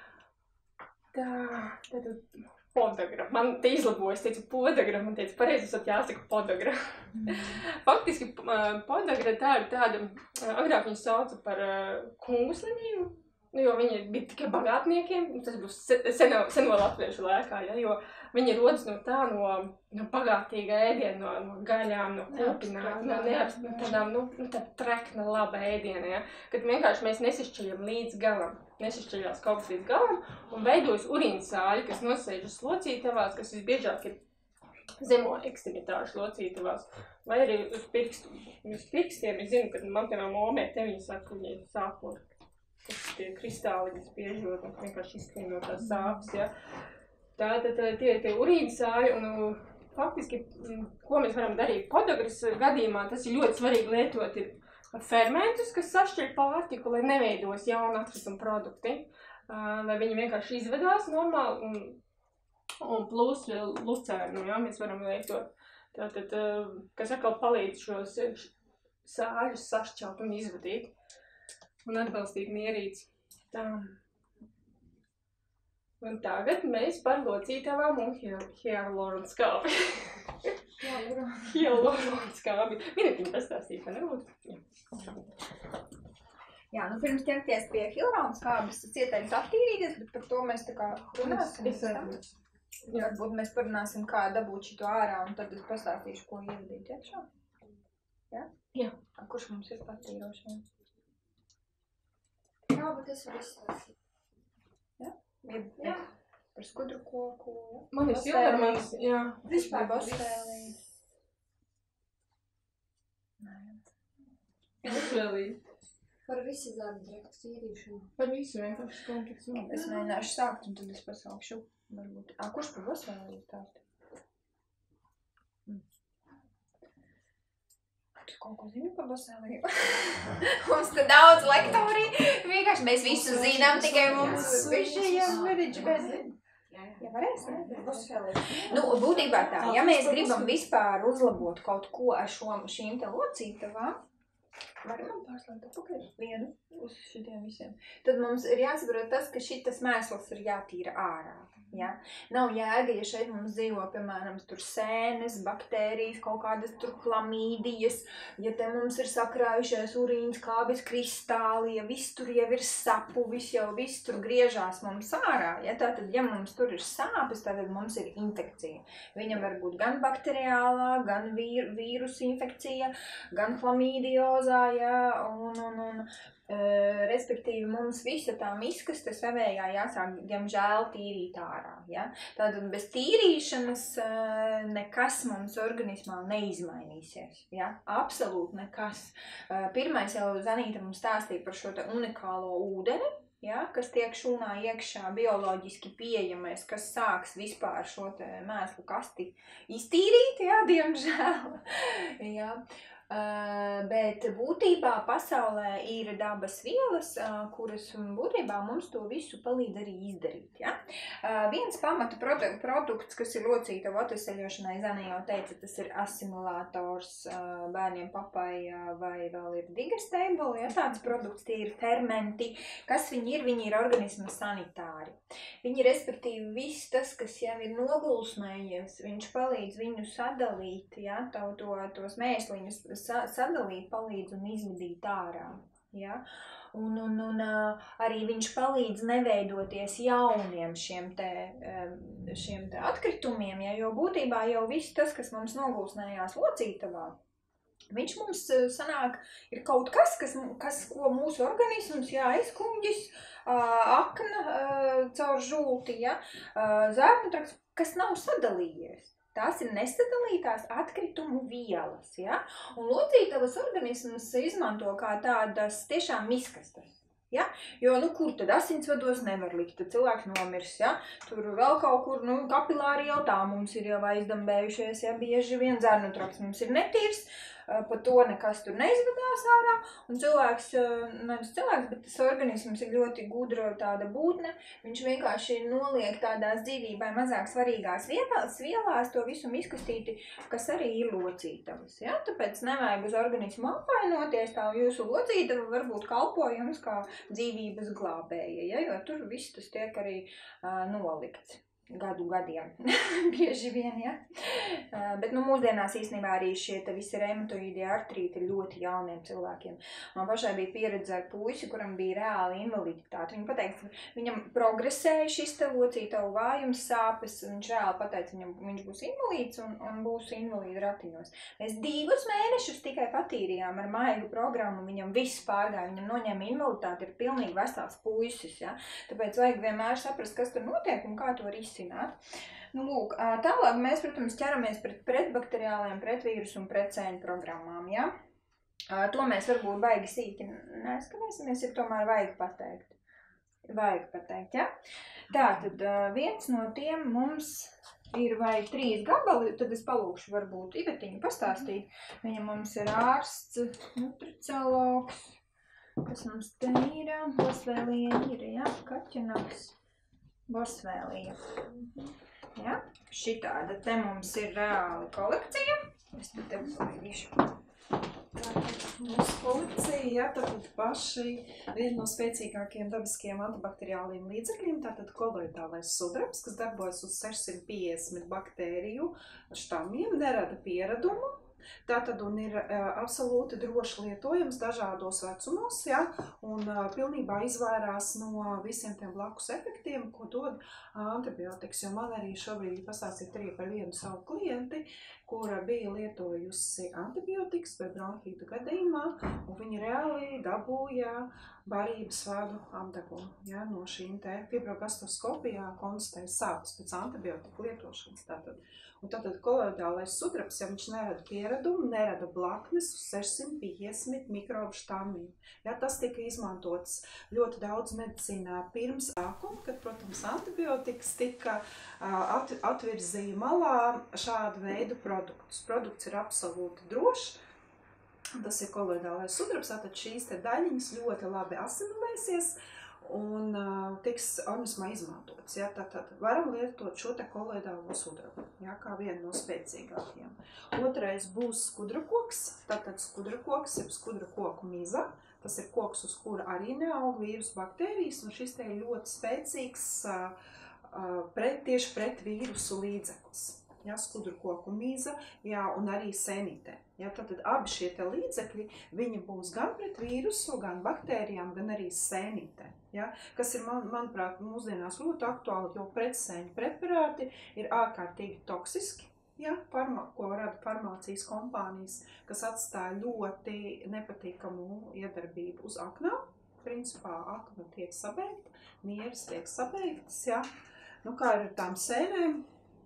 Tā, tātad podagra. Man te izlabojas, teicu podagra, man teica pareizi, esat jāsaka podagra. Mm. Faktiski podagra tā ir tāda, agrāk viņu sauca par kungu slimību, jo viņi bija tikai bagātniekiem, tas būs seno, seno latviešu laikā, ja, jo viņi rodas no tā, no, no bagātīga ēdiena, no, no gaļām, no kūpinām, no neapst, tādām, nu, tā trekna laba ēdiena, ja, kad vienkārši mēs nesišķiļam līdz galam. Nesišķiļās kaut kas līdz galam un veidojas urīnas sāļi, kas nosēžas locītavās, kas visbiežāk ir zemo ekstremitāšu locītavās, vai arī uz pirkstu. Uz pirkstiem es zinu, ka man piemēram omē te viņi saka, ka viņi sāpot, kas tie kristāli spiežot un vienkārši izskrien no tās sāpes, ja. Tātad tie ir tie urīnas sāļi un faktiski, ko mēs varam darīt podagras gadījumā, tas ir ļoti svarīgi lietot ir fermentus, kas sašķir pārtiku, lai neveidos jaunu atkritumu produkti, uh, lai viņi vienkārši izvedās normāli un, un plus lucērnu, ja, mēs varam lietot. Tātad, uh, kas atkal palīdz šos sāļus sašķelt un izvadīt un atbalstīt mierītes. Tā. Un tagad mēs par locītavām un hialuronu skābi. Hialuronu skābi. Minētiņi pastāstīja, ka nebūtu. Jā, nu pirms ķerties pie hialuronu skābes, es ieteiktu attīrīties, bet par to mēs tā kā runāsim. Varbūt mēs parunāsim, kā dabūt šito ārā, un tad es pastāstīšu, ko ievadīt iekšā. Jā? Jā. Kurš mums ir patīrošana? Jā, bet es varu izstāstīt. Jā? Jā. Par skudru koku. Man ir silvermans, jā. Vispār bosvēlī. Bosvēlī. Par visu zādu direktu tīrīšanu. Par visu vienkārši kompleksu. Es mēģināšu sākt, un tad es pasaukšu. Varbūt. Ā, kurš par bosvēlī stāst? Tu kaut ko zini par bosvēlī? Mums te daudz lektori. Vienkārši mēs visu zinām, tikai mums višajiem mediķi bez zin. Ja varēs, ne? Būs jāliek. Nu, būtībā tā, ja mēs gribam vispār uzlabot kaut ko ar šo, šīm te locītavām, varam man pārslēgt apakaļ vienu uz šitiem visiem, tad mums ir jāsaprot tas, ka šitas mēsls ir jātīra ārā. Ja? Nav jēga, ja šeit mums dzīvo, piemēram, tur sēnes, baktērijas, kaut kādas tur klamīdijas, ja te mums ir sakrājušies urīns, kābis, kristāli, ja viss tur jau ir sapuvis, jau viss tur griežās mums ārā, ja? Tātad, ja mums tur ir sāpes, tad mums ir infekcija. Viņam var būt gan bakteriālā, gan vīr, vīrusu infekcija, gan chlamīdiozā, ja? un, un, un Uh, respektīvi mums visa tā miskaste savējā jāsāk, diemžēl, tīrīt ārā. Ja? Tātad bez tīrīšanas uh, nekas mums organismā neizmainīsies. Ja? Absolūti nekas. Uh, pirmais jau Zanīta mums stāstīja par šo te unikālo ūdeni, ja? Kas tiek šūnā iekšā bioloģiski pieejamais, kas sāks vispār šo te mēslu kasti iztīrīt, ja? Diemžēl. Ja? Uh, bet būtībā pasaulē ir dabas vielas, uh, kuras būtībā mums to visu palīdz arī izdarīt. Ja? Uh, viens pamata produ produkts, kas ir locītava atveseļošanai, Zane jau teica, tas ir asimilators uh, bērniem papaja vai vēl ir digestable. Ja? Tāds produkts tie ir fermenti. Kas viņi ir? Viņi ir organisma sanitāri. Viņi respektīvi viss tas, kas jau ir nogulsmējies, viņš palīdz viņu sadalīt, ja? to, to, tos mēsliņus sadalīt, palīdz un izvadīt ārā. Ja? Un, un, un arī viņš palīdz neveidoties jauniem šiem te, šiem te atkritumiem, ja? Jo būtībā jau viss tas, kas mums nogulsnējās locītavā, viņš mums sanāk ir kaut kas, kas, kas ko mūsu organisms, jā, aizkuņģis, akna caur žulti, ja? Zērnutrakts, kas nav sadalījies. Tās ir nesadalītās atkritumu vielas, ja? Un locītavas organisms izmanto kā tādas tiešām miskastas. Ja? Jo, nu, kur tad asinsvados nevar likt, tad cilvēks nomirs, ja? Tur vēl kaut kur, nu, kapilāri jau tā mums ir jau aizdambējušies, ja? Bieži vien zērnutrakts mums ir netīrs, pa to nekas tur neizvadās ārā, un cilvēks, nevis cilvēks, bet tas organisms ir ļoti gudra tāda būtne, viņš vienkārši noliek tādās dzīvībai mazāk svarīgās vielās, vielās to visu miskastīti, kas arī ir locītavas, ja? Tāpēc nevajag uz organismu apvainoties, tā jūsu locītava varbūt kalpo jums kā dzīvības glābēja, ja? Jo tur viss tas tiek arī uh, nolikts. Gadu gadiem, bieži vien, ja. Uh, bet, nu, mūsdienās īstenībā arī šie te visi reumatoīdi artrīti ir ļoti jauniem cilvēkiem. Man pašai bija pieredze ar puisi, kuram bija reāli invaliditāte. Viņa pateica, viņam progresēja šis te locītavu vājums, sāpes, viņš reāli pateica, viņam, viņš būs invalīds un, un būs invalīdu ratiņos. Mēs divus mēnešus tikai patīrījām ar maigu programmu, viņam viss pārgāja, viņam noņēma invaliditāti, ir pilnīgi vesels puisis, ja. Tāpēc vajag vienmēr saprast, kas tur notiek un kā to risināt. Nu, lūk, tālāk mēs, protams, ķeramies pret pretbakteriāliem, pretvīrusu un pretcēņu programmām, ja? To mēs varbūt baigi sīki neskatīsimies, ja tomēr vajag pateikt. Vajag pateikt, ja? Tātad viens no tiem mums ir vai trīs gabali, tad es palūkšu varbūt Ivetiņu pastāstīt. Viņa mums ir ārsts, nutriciologs, kas mums te ir, Bosvēlija ir, ja? Kaķenaks. Bosvēlija. Ja? Šitāda te mums ir reāli kolekcija. Es te tev pavisam. Mūsu kolekcija, ja, tātad paši viena no spēcīgākajiem dabiskiem antibakteriāliem līdzekļiem, tātad koloidālais sudrabs, kas darbojas uz sešsimt piecdesmit baktēriju štamiem, nerada pieradumu. Tātad un ir uh, absolūti droši lietojams dažādos vecumos, ja, un uh, pilnībā izvairās no visiem tiem blakus efektiem, ko dod uh, antibiotikas. Jo man arī šobrīd pastāstīt arī par vienu savu klienti, kura bija lietojusi antibiotikas vai bronhītu gadījumā, un viņa reāli dabūja barības vadu apdegumu, ja, no šīm te fibrogastoskopijā konstatēja sāpes pēc antibiotika lietošanas. Tātad. Un tātad koloidālais sudrabs, ja viņš nerada pieradumu, nerada blaknes uz sešsimt piecdesmit mikrobu štamiem. Ja, tas tika izmantots ļoti daudz medicīnā pirms sākuma, kad, protams, antibiotikas tika at, atvirzīja malā šādu veidu produktus. Produkts ir absolūti drošs. Tas ir koloidālais sudrabs, tātad šīs te daļiņas ļoti labi asimilēsies. un uh, tiks organismā izmantots. Ja? Tātad varam lietot šo te koloidālo sudrabu, ja? Kā vienu no spēcīgākajiem. Otrais būs skudrakoks, tātad skudrakoks, jeb skudra koku miza. Tas ir koks, uz kura arī neaug vīrusu baktērijas, un šis te ir ļoti spēcīgs uh, uh, pret, tieši pret vīrusu līdzeklis. Ja, skudru koku miza, jā, un arī senite. Ja, tātad abi šie te līdzekļi, viņi būs gan pret vīrusu, gan baktērijām, gan arī senite. Ja, kas ir, man, manuprāt, mūsdienās ļoti aktuāli, jo pretsēņu preparāti ir ārkārtīgi toksiski, ja, farma, ko rada farmācijas kompānijas, kas atstāja ļoti nepatīkamu iedarbību uz aknām. Principā akna tiek sabeigta, nieres tiek sabeigtas, ja. Nu, kā ir ar tām sēnēm,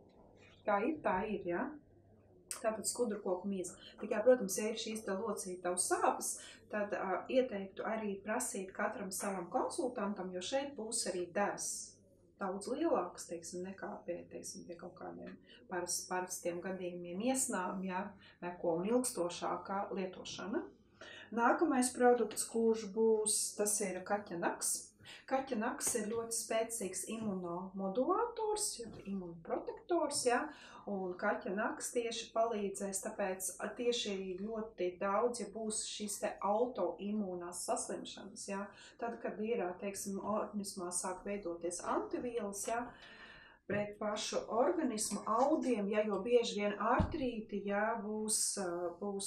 kā ir, tā ir, ja? Tātad skudrukoku miza. Tikai, protams, ja ir šīs te locītavas sāpes, tad uh, ieteiktu arī prasīt katram savam konsultantam, jo šeit būs arī devs daudz lielāks, teiksim, nekā pie, teiksim, pie kaut kādiem parast, parastiem gadījumiem iesnām, ja? Vai ko un ilgstošākā lietošana. Nākamais produkts, kurš būs, tas ir kaķenaks. Kaķenaks ir ļoti spēcīgs imunomodulators, jeb imunoprotektors, ja, un kaķenaks tieši palīdzēs, tāpēc tieši ļoti daudz, ja būs šīs te autoimūnās saslimšanas, ja, tad, kad ir, teiksim, organismā sāk veidoties antivielas, ja, pret pašu organismu audiem, ja, jo bieži vien artrīti, ja, būs, būs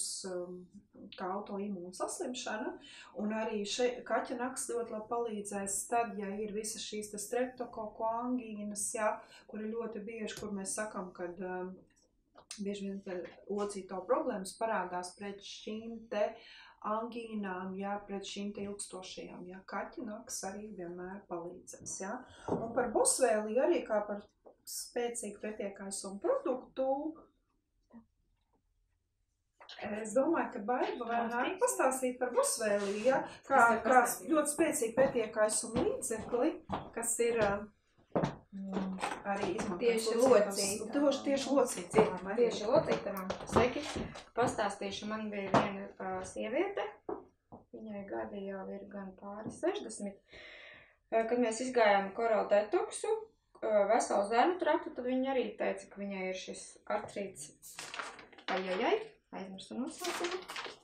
kā autoimūna saslimšana, un arī šeit kaķenaks ļoti labi palīdzēs tad, ja ir visas šīs streptokoku angīnas, ja, kur ir ļoti bieži, kur mēs sakam, kad um, bieži vien locīto problēmas parādās pret šīm te angīnām, ja, pret šīm te ilgstošajām, ja, kaķenaks arī vienmēr palīdzēs, ja. Un par bosvēlī arī kā par spēcīgu pretiekaisumu produktu, es domāju, ka Baiba varētu pastāstīt par bosvēlī, ja, kā, kā ļoti spēcīgi pretiekaisumu līdzekli, kas ir mm, arī izmantots tieši locītavām. Tieši, tieši locītavām. Tieši locītavām. Sveiki, pastāstīšu, man bija viena uh, sieviete, viņai gadi jau ir gan pāri sešdesmit, uh, kad mēs izgājām korālu detoksu, uh, veselu zēnu traktu, tad viņa arī teica, ka viņai ir šis artrīts ajajai. Aizmirstu nosaukumu.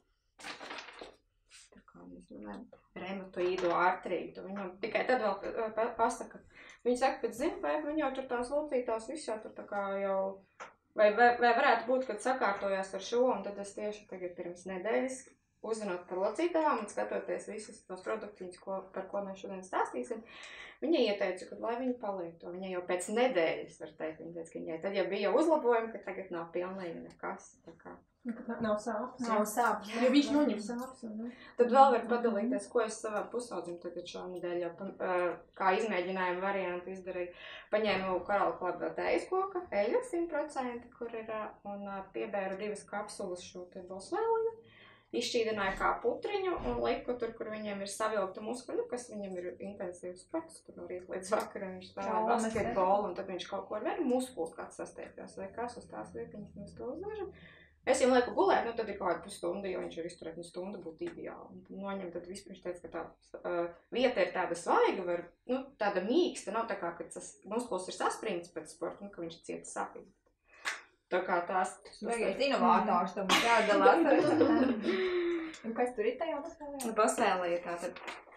Tā kā mēs runājam, reumatoīdo artrītu. Viņam tikai tad vēl pasaka. Viņa saka, pēc zina, vai viņa jau tur tās locītās, viss jau tur tā kā jau... Vai, vai, vai varētu būt, kad sakārtojās ar šo, un tad es tieši tagad pirms nedēļas uzzinot par locītavām un skatoties visus tos produktiņus, ko, par ko mēs šodien stāstīsim, viņa ieteica, ka lai viņa palieto. Viņa jau pēc nedēļas, var teikt, viņa teica, ka viņai tad jau bija uzlabojumi, ka tagad nav pilnīgi nekas. Tā kā. Nav sāpes. Nav sāpes. Ja viņš noņem sāpes. Ne? Tad vēl var padalīties, ko es savā pusaudzim tagad šonadēļ jau kā izmēģinājumu variantu izdarīju. Paņēmu korālu klaba tējas koka, eļa simt procenti, kur ir, un piebēru divas kapsulas šo te bosvēliju. Izšķīdināju kā putriņu un liku tur, kur viņiem ir savilkta muskuļu, kas viņam ir intensīvs sports. Tur no rīta līdz vakaram viņš spēlē basketbolu, un tad viņš kaut ko ar vienu muskulis kāds sastiepjas vai kas uz tās vietiņas mēs to uzdažam. Es viņam lieku gulēt, nu tad ir kaut kāda pusstundu, jo viņš ir izturēt, nu stundu būtu ideāli. Noņem, tad vispār viņš teica, ka tā uh, vieta ir tāda svaiga, var, nu tāda mīksta, nav tā kā, ka tas muskulis ir saspringts pēc sporta, nu ka viņš cieta sāpīgi. Tā kā tās... Vajag inovātors, tam jādalās. Un kas tur ir tajā bosvēlī? Bosvēlī ir tātad...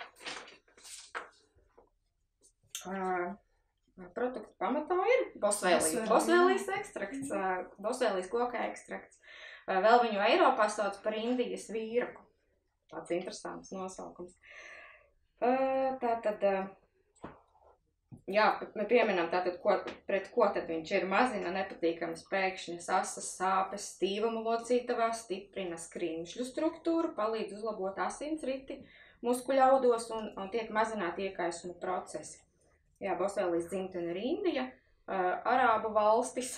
Uh, produktu pamatā ir bosvēlī. Bosvēlīs ekstrakts, uh, bosvēlīs koka ekstrakts. Uh, vēl viņu Eiropā sauc par Indijas vīraku. Tāds interesants nosaukums. Uh, tātad... Uh, Jā, mēs pieminam tātad, ko, pret ko tad viņš ir mazina nepatīkamas pēkšņas asas sāpes, stīvumu locītavā, stiprina skrīmšļu struktūru, palīdz uzlabot asinsriti muskuļaudos un, un tiek mazināti iekaisuma procesi. Jā, bosvēlīs dzimtene ir Indija, uh, Arābu valstis.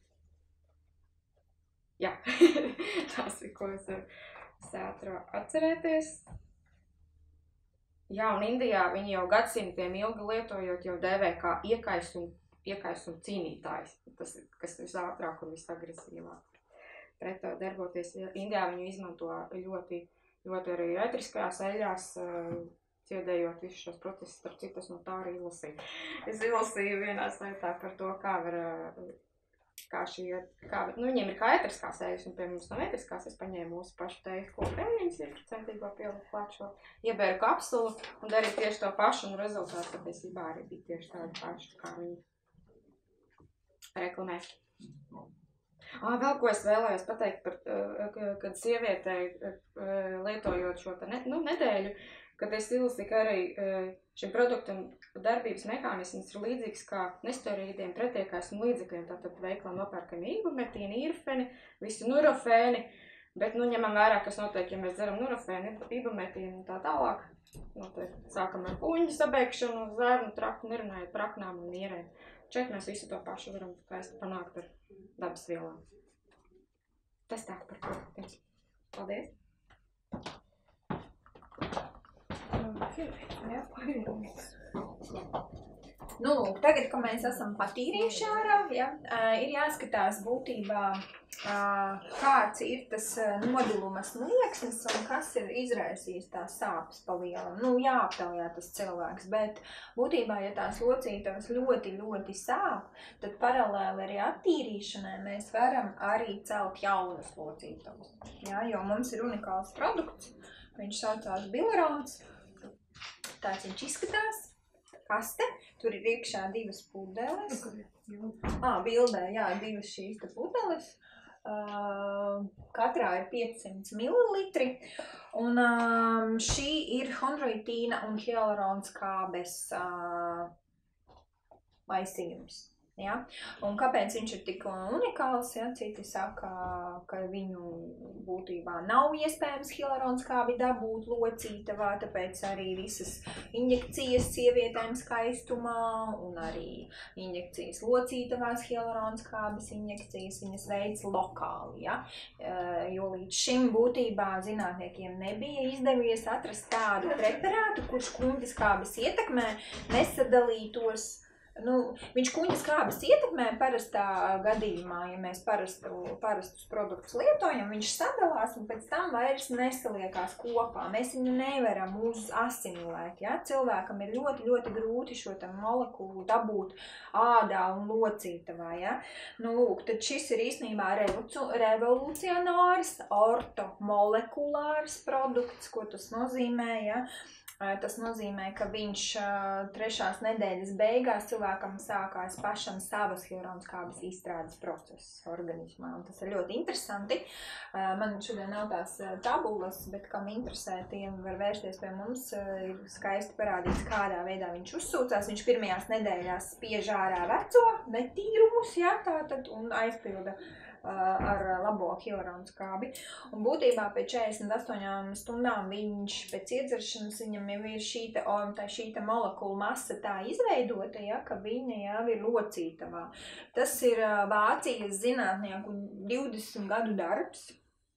Jā, tās ir, ko es sētru atcerēties. Jā, un Indijā viņi jau gadsimtiem ilgi lietojot jau dēvē kā iekaisumu, iekaisumu cīnītājs. Tas ir, kas visātrāk un visagresīvāk. Pret to darboties. Indijā viņu izmanto ļoti, ļoti arī retriskajās eļļās ciedējot visus šos procesus, starp citu, no tā arī izlasīju. Es izlasīju vienā saitā par to, kā var, kā šī, kā, nu, viņiem ir kā ētriskās ejas, un pie mums nav ētriskās, es paņēmu mūsu pašu teju, ko peļņas ir procentīgo pieliku klāt šo iebēru kapsulu, un darīju tieši to pašu, un rezultāts patiesībā arī bija tieši tādu pašu, kā viņi reklamēs. Ah, vēl ko es vēlējos pateikt par, kad sievietei lietojot šo te, ne, nu, nedēļu, kad es izlasīju, ka arī šim produktam darbības mehānisms ir līdzīgs kā nesteroīdiem pretiekāsmu līdzekļiem, tātad veiklā nopērkami ibumetīni, irfeni, visi nurofēni, bet, nu, ņemam vērā, kas notiek, ja mēs dzeram nurofēni, ibumetīni un tā tālāk. Noteikti sākam ar puņu sabēgšanu, zērnu traktu, nerunājot par aknām un nierēm. Šeit mēs visu to pašu varam skaisti panākt ar dabas vielām. Tas tā par produktiem. Paldies! Nu, lūk, tagad, kad mēs esam patīrījuši ārā, ja, ir jāskatās būtībā, kāds ir tas nodiluma slieksnis un kas ir izraisījis tās sāpes pa lielam. Nu, jāaptaujā tas cilvēks, bet būtībā, ja tās locītavas ļoti, ļoti sāp, tad paralēli arī attīrīšanai mēs varam arī celt jaunas locītavas. Ja, jo mums ir unikāls produkts, viņš saucās Bilerons. Tāds viņš izskatās, kaste, tur ir iekšā divas pudeles. Ā, bildē, jā, divas šīs te pudeles. Uh, katrā ir piecsimt mililitri. Un um, šī ir chondroitīna un hialuronskābes uh, maisījums. Ja? Un kāpēc viņš ir tik unikāls? Ja? Citi saka, ka viņu būtībā nav iespējams hialuronskābi dabūt locītavā, tāpēc arī visas injekcijas sievietēm skaistumā un arī injekcijas locītavās hialuronskābes injekcijas viņas veids lokāli. Ja? Jo līdz šim būtībā zinātniekiem nebija izdevies atrast tādu preparātu, kurš kuņģiskābes ietekmē nesadalītos. Nu, viņš kuņģiskābes ietekmē parastā gadījumā, ja mēs parastu, parastus produktus lietojam, viņš sadalās un pēc tam vairs nesaliekās kopā. Mēs viņu nevaram uz asimilēt. Ja? Cilvēkam ir ļoti, ļoti grūti šo molekulu dabūt ādā un locītavā. Ja? Nu, lūk, tad šis ir īstenībā revolucionārs, ortomolekulārs produkts, ko tas nozīmē. Ja? Tas nozīmē, ka viņš trešās nedēļas beigās cilvēkam sākās pašam savas hialuronskābes izstrādes process organismā. Un tas ir ļoti interesanti. Man šodien nav tās tabulas, bet kam interesē, tiem var vērsties pie mums. Ir skaisti parādīts, kādā veidā viņš uzsūcās. Viņš pirmajās nedēļās spiež ārā veco netīrumus, ja, tātad, un aizpilda ar labo hialuronskābi. Un būtībā pēc četrdesmit astoņām stundām viņš pēc iedzeršanas viņam jau ir šī te, šī te molekula masa tā izveidota, ja, ka viņa jau ir locītavā. Tas ir Vācijas zinātnieku divdesmit gadu darbs.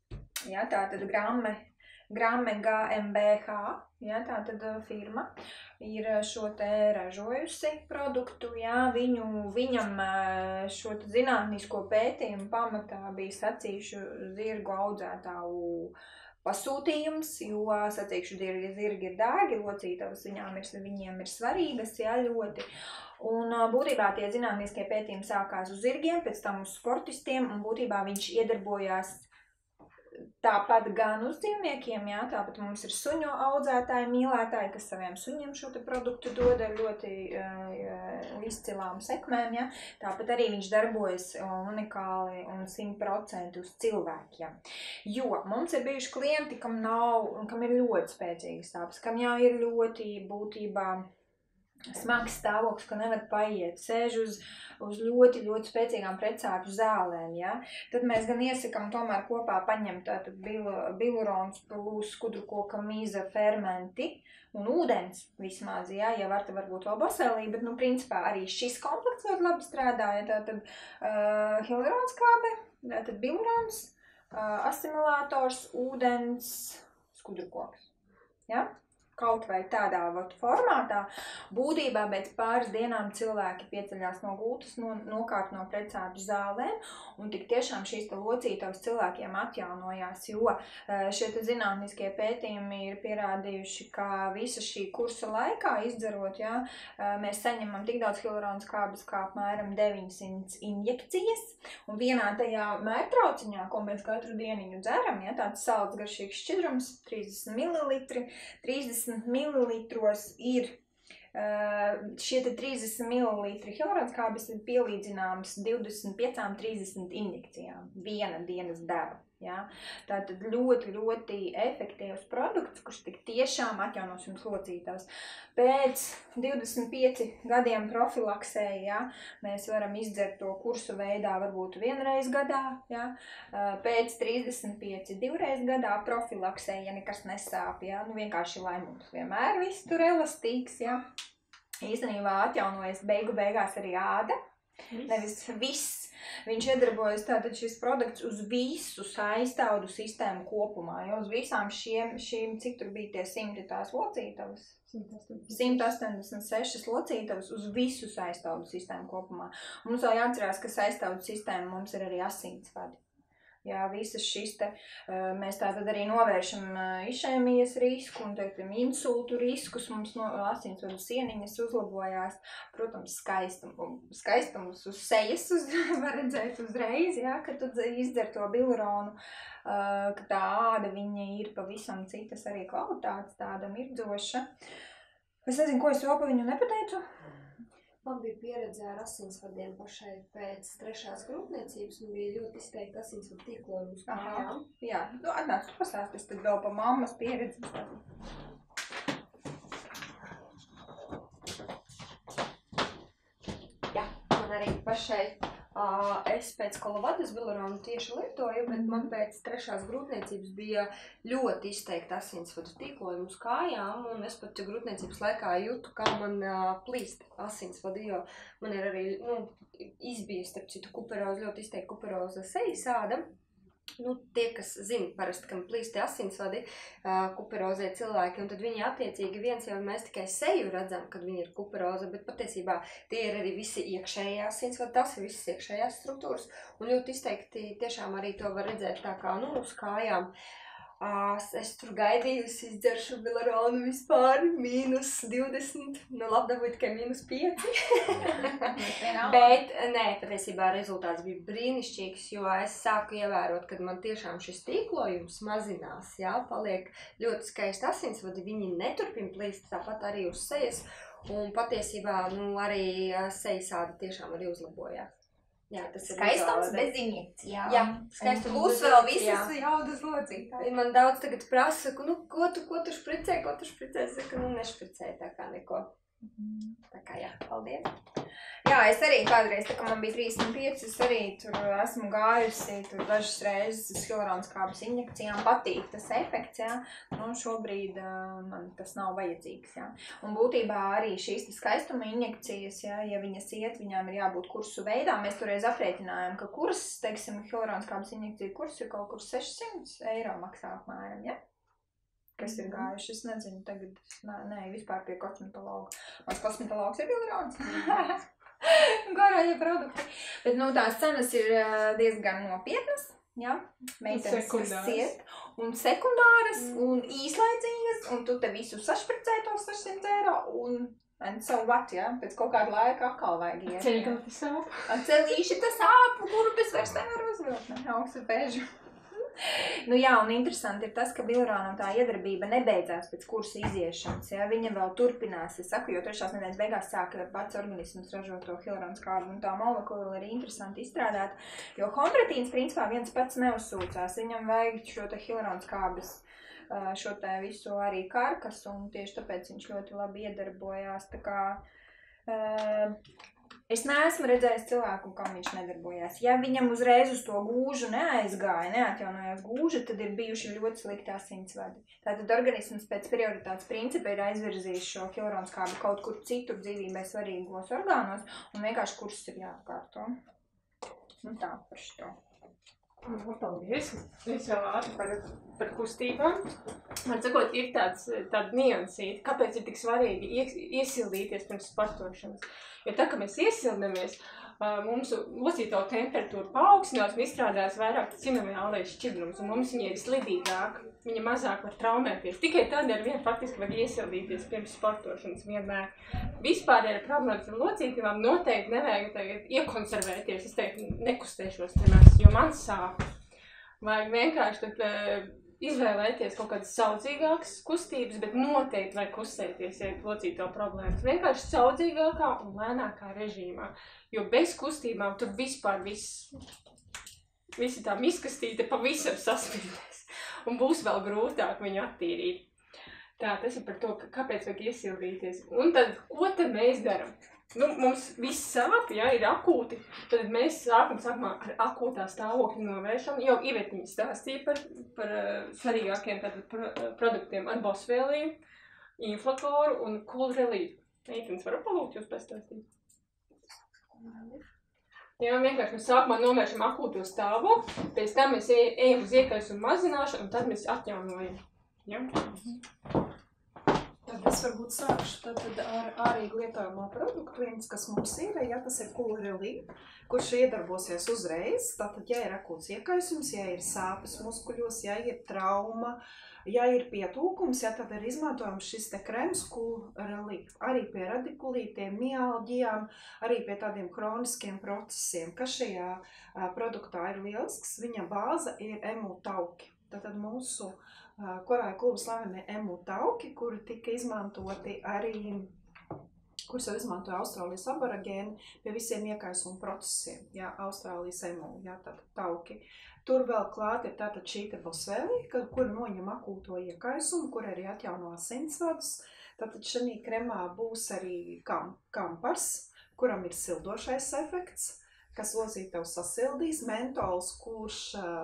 Ja, tā tad Gramme, Gramme G M B H, ja, tā tad firma ir šo te ražojusi produktu, jā, viņu, viņam šo te zinātnisko pētījumu pamatā bija sacīšu zirgu audzētāju pasūtījums, jo sacīkšu zirgi ir dārgi, locītavas viņām ir, viņiem ir svarīgas, jā, ļoti. Un būtībā tie zinātniskie pētījumi sākās uz zirgiem, pēc tam uz sportistiem, un būtībā viņš iedarbojās tāpat gan uz dzīvniekiem, jā, tāpat mums ir suņu audzētāji, mīlētāji, kas saviem suņiem šo te produktu dod ar ļoti uh, izcilām sekmēm, jā. Tāpat arī viņš darbojas unikāli un simt procenti uz cilvēkiem. Jo mums ir bijuši klienti, kam nav, kam ir ļoti spēcīgas sāpes, kam jau ir ļoti būtībā smags stāvoklis, ka nevar paiet, sēž uz, uz ļoti, ļoti spēcīgām pretsāpju zālēm, ja? Tad mēs gan iesakam tomēr kopā paņemt tātad bil, Bilerons plus skudrukoka mīza fermenti un ūdens vismaz, ja? Ja var, tad varbūt vēl baselī, bet, nu, principā arī šis komplekts ļoti labi strādā, ja? Tātad uh, hialuronskābe, tātad Bilerons, uh, asimilators, ūdens, skudrukoks, ja? kaut vai tādā vat, formātā. Būtībā pēc pāris dienām cilvēki pieceļās no gultas, no, nokārt no precādu zālēm, un tik tiešām šīs locītavas cilvēkiem atjaunojās, jo šie zinātniskie pētījumi ir pierādījuši, ka visa šī kursa laikā izdzerot, jā, mēs saņemam tik daudz hialuronas skābes kā apmēram deviņsimt injekcijas, un vienā tajā mērtrauciņā, ko mēs katru dieniņu dzeram, ja, tāds salds garšīgs šķidrums, trīsdesmit mililitri, trīsdesmit mililitros ir uh, šie te trīsdesmit mililitri hialuronas skābes ir pielīdzināms divdesmit piecām trīsdesmit injekcijām viena dienas deva. Ja? Tātad ļoti, ļoti efektīvs produkts, kurš tik tiešām atjaunos jums locītavas. Pēc divdesmit pieci gadiem profilaksē, ja, mēs varam izdzert to kursu veidā varbūt vienreiz gadā, ja. Pēc trīsdesmit pieci divreiz gadā profilaksē, ja nekas nesāp, ja. Nu, vienkārši lai mums vienmēr viss tur elastīgs, ja. Īstenībā atjaunojas beigu beigās arī āda, nevis viss. Viņš iedarbojas tātad šis produkts uz visu saistaudu sistēmu kopumā, jo uz visām šiem, šīm, cik tur bija tie simti tās locītavas? simt astoņdesmit sešas locītavas uz visu saistaudu sistēmu kopumā. Mums vēl jāatcerās, ka saistaudu sistēma mums ir arī asinsvadi. Jā, visas šis te, mēs tātad arī novēršam išēmijas risku un teiktam, insultu riskus, mums no asinsvadu sieniņas uzlabojās, protams, skaistum, skaistums uz sejas uz, var redzēt uzreiz, jā, kad tu izdzer to biluronu, ka tā āda viņa ir pavisam citas arī kvalitātes, tāda mirdzoša. Es nezinu, ko es vēl pa viņu nepateicu. Man bija pieredze ar asinsvadiem pašai pēc trešās grūtniecības, un bija ļoti izteikti asinsvadu tīklojumi uz kājām. Jā, nu, atnāc, tu pastāsties tad vēl pa mammas pieredzi. Jā, man arī pašai, uh, es pēc Kolovadus biluronu tieši lietoju, bet man pēc trešās grūtniecības bija ļoti izteikti asinsvadu tīklojumi uz kājām, un es pat grūtniecības laikā jūtu, kā man uh, plīst asinsvadi, jo man ir arī, nu, izbija, starp citu, kuperoza, ļoti izteikti kuperoza sejas āda. Nu, tie, kas zina parasti, kam plīsti asinsvadi, uh, kuperozē cilvēki, un tad viņi attiecīgi viens jau mēs tikai seju redzam, kad viņi ir kuperoza, bet patiesībā tie ir arī visi iekšējās asinsvadi, tas ir visas iekšējās struktūras, un ļoti izteikti tiešām arī to var redzēt tā kā, nu, uz kājām. Uh, es tur gaidījusi, izdzeršu biluronu vispār, mīnus divdesmit, nu labi, dabūju tikai mīnus pieci. Bet, nē, patiesībā rezultāts bija brīnišķīgs, jo es sāku ievērot, kad man tiešām šis tīklojums mazinās, jā, paliek ļoti skaisti asinsvadi, viņi neturpina plīst, tāpat arī uz sejas, un patiesībā, nu, arī sejas āda tiešām arī uzlabojās. Jā, tas ir skaistums bez injekcijām. Jā, skaistums būs vēl visas jaudas locītāji. Man daudz tagad prasa, nu, ko tu, ko tu špricē, ko tu špricē, es saku, nu, nešpricē tā kā neko. Tā kā jā, paldies. Jā, es arī kādreiz, tā kā man bija trīsdesmit pieci, es arī tur esmu gājusi tur dažas reizes uz hialuronas skābes injekcijām, patīk tas efekts, jā. Nu, šobrīd uh, man tas nav vajadzīgs, jā. Un būtībā arī šīs skaistuma injekcijas, jā, ja viņas iet, viņām ir jābūt kursu veidā. Mēs toreiz aprēķinājām, ka kurs, teiksim, hialuronas skābes injekcija kurs ir kaut kur sešsimt eiro maksā apmēram, jā. Kas ir gājuši, es nezinu, tagad, nē, nē vispār pie kosmetologa. Mans kosmetologs ir bilurons. Garāja produkti. Bet, nu, tās cenas ir diezgan nopietnas, jā. Meitenes, kas iet. Un sekundāras, mm. un īslaicīgas, un tu te visu sašpricē tos sešsimt eiro, un and so what, jā. Pēc kaut kāda laika atkal vajag iet. Ceļgalti sāp. Celīši tas sāp, kuru pēc vairs nevar uzvilkt, ne, augstu pēžu. Nu jā, un interesanti ir tas, ka biluronam tā iedarbība nebeidzās pēc kursa iziešanas, ja viņa vēl turpinās, es saku, jo trešās nedēļas beigās sāka pats organisms ražot to hialuronas skābi, un tā molekula ir interesanti izstrādāt, jo hompretīns principā viens pats neuzsūcās, viņam vajag šo te hialuronas skābes, šo te visu arī karkas, un tieši tāpēc viņš ļoti labi iedarbojās, tā kā... Uh, Es neesmu redzējis cilvēku, kam viņš nedarbojās. Ja viņam uzreiz uz to gūžu neaizgāja, neatjaunojās gūža, tad ir bijuši ļoti slikti asinsvadi. Tātad organisms pēc prioritātes principa ir aizvirzījis šo hialuronas skābi kaut kur citur dzīvībai svarīgos orgānos, un vienkārši kursus ir jāatkārto. Nu tā par šito. Nu, paldies. Es jau ātri par, par kustībām. Man sakot, ir tāds, tāda niansīta, kāpēc ir tik svarīgi ies, iesildīties pirms sportošanas. Jo tā, ka mēs iesildamies, mums locīto temperatūra paaugstinās un izstrādās vairāk sinoviālais šķidrums, un mums viņa ir slidīgāka, viņa mazāk var traumēties. Tikai tad ar vien faktiski var iesildīties pirms sportošanas vienmēr. Vispār ir problēmas ar locītībām, noteikti nevajag tagad iekonservēties, es teiktu, nekustēšos nemaz, jo man sāp. Vajag vienkārši tad uh, izvēlēties kaut kādas saudzīgākas kustības, bet noteikti vajag kustēties, ja ir locīto problēmas. Vienkārši saudzīgākā un lēnākā režīmā, jo bez kustībām tur vispār viss, visi tā miskastīte pavisam saspīdēs. Un būs vēl grūtāk viņu attīrīt. Tā, tas ir par to, kāpēc vajag iesildīties. Un tad, ko tad mēs daram? Nu, mums viss sāp, ja, ir akūti. Tad mēs sākam sākumā ar akūtā stāvokļa novēršanu. Jau Ivetiņa stāstīja par, par uh, svarīgākiem tātad, pro, produktiem ar bosvēliju, inflakoru un cool relief. Eitins, varu palūgt jūs pastāstīt? Jā, vienkārši mēs sākumā novēršam akūto stāvokli, pēc tam mēs ejam uz iekaisumu mazināšanu, un tad mēs atjaunojam. Ja? Tad es varbūt sākšu tad, tad ar ārīgi lietojamo produktu. Viens, kas mums ir, ja tas ir Cool Relief, kurš iedarbosies uzreiz. Tātad, ja ir akūts iekaisums, ja ir sāpes muskuļos, ja ir trauma, ja ir pietūkums, ja tad ir izmantojams šis te krems Cool Relief. Arī pie radikulītiem, mialģijām, arī pie tādiem kroniskiem procesiem, kas šajā a, produktā ir lielisks. Viņa bāze ir emu tauki. Tātad mūsu a, korāja kluba slavenie emu tauki, kuri tika izmantoti arī, kurus jau izmantoja Austrālijas aborigēni pie visiem iekaisuma procesiem. Jā, Austrālijas emu, jā, tātad tauki. Tur vēl klāt ir tātad šī te bosvēlī, kur noņem akūto iekaisumu, kur arī atjauno asinsvadus. Tātad šajā kremā būs arī kam, kampars, kuram ir sildošais efekts, kas locītavu sasildīs, mentols, kurš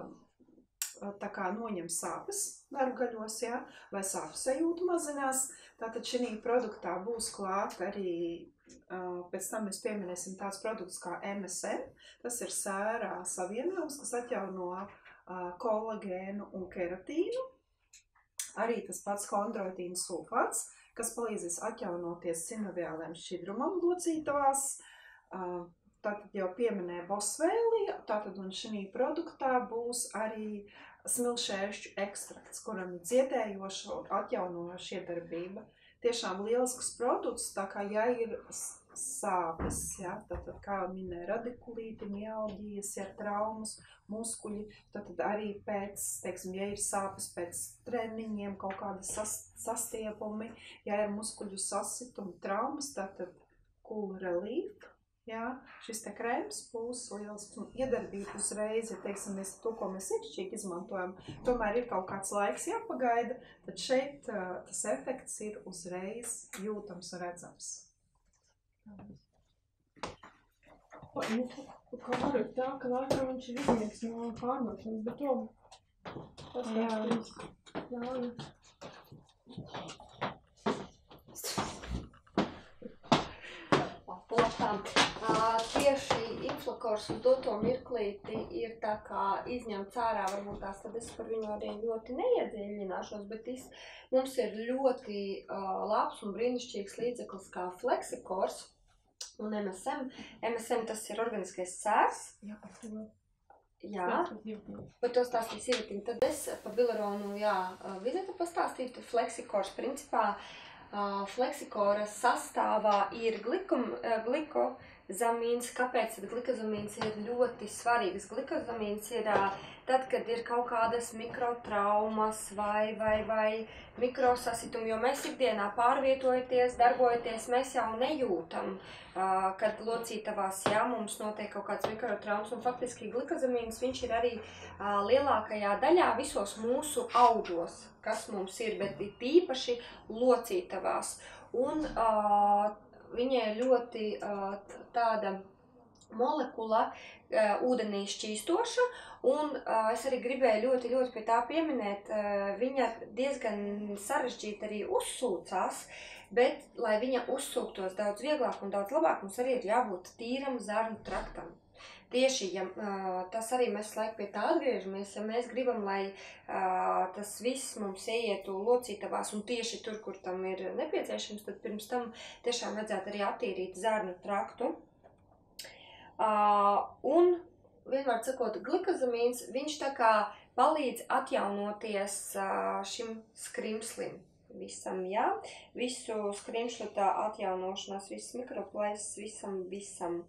tā kā noņem sāpes dargaļos, jā, vai sāpes sajūtu mazinās. Tātad šajā produktā būs klāt arī, pēc tam mēs pieminēsim tāds produkts kā M S M, tas ir sērā savienojums, kas atjauno kolagēnu un keratīnu. Arī tas pats chondroitīna sulfāts, kas palīdzēs atjaunoties sinoviāliem šķidrumam locītavās. Tātad jau pieminēja bosvēlija, tātad un šajā produktā būs arī smilšēšķu ekstrakts, kuram ir dziedējoša un atjaunojoša iedarbība. Tiešām lielisks produkts, tā kā ja ir sāpes, ja, tātad kā minēja radikulīti, mialģijas, ja traumas, muskuļi, tātad arī pēc, teiksim, ja ir sāpes pēc treniņiem, kaut kādi sas, sastiepumi, ja ir muskuļu sasitumi, traumas, tātad Cool Relief. Jā, šis te krēms būs lielisks un iedarbība uzreiz, ja teiksim, mēs to, ko mēs iekšķīgi izmantojam, tomēr ir kaut kāds laiks jāpagaida, tad šeit uh, tas efekts ir uzreiz jūtams un redzams. Kā var tā, ka laikam viņš ir iznieks no pārnošanas, bet to pastāstīs. Jā, jā. Labām. Uh, tieši inflakors uz doto mirklīti ir tā kā izņemts ārā, varbūt tās tad es par viņu arī ļoti neiedziļināšos, bet es, mums ir ļoti uh, labs un brīnišķīgs līdzeklis kā Flexikors un M S M. M S M tas ir organiskais sērs. Jā, par to. Jā, bet to stāstīs Ivetiņa. Tad es pa bileronu, jā, vizētu pastāstītu Flexikors principā. Uh, Flexikora sastāvā ir glikom, uh, glikozamīns. Kāpēc glikozamīns ir ļoti svarīgs? Glikozamīns ir uh, tad, kad ir kaut kādas mikrotraumas vai, vai, vai mikrosasitumi, jo mēs ikdienā pārvietojoties, darbojoties, mēs jau nejūtam, uh, kad locītavās, jā, mums notiek kaut kāds mikrotraumas, un faktiski glikozamīns, viņš ir arī uh, lielākajā daļā visos mūsu audos, kas mums ir, bet ir tīpaši locītavās. Un uh, viņai ļoti uh, tāda molekula uh, ūdenī šķīstoša, un uh, es arī gribēju ļoti, ļoti pie tā pieminēt, uh, viņa diezgan sarežģīti arī uzsūcās, bet, lai viņa uzsūktos daudz vieglāk un daudz labāk, mums arī ir jābūt tīram zarnu traktam. Tieši, ja uh, tas arī mēs laik pie tā atgriežamies, ja mēs gribam, lai uh, tas viss mums ieietu locītavās un tieši tur, kur tam ir nepieciešams, tad pirms tam tiešām vajadzētu arī attīrīt zarnu traktu. Uh, un, vienmēr sakot, glikozamīns, viņš tā kā palīdz atjaunoties uh, šim skrimslim visam, jā, visu skrimšļu tā atjaunošanās, visas mikroplēses, visam, visam.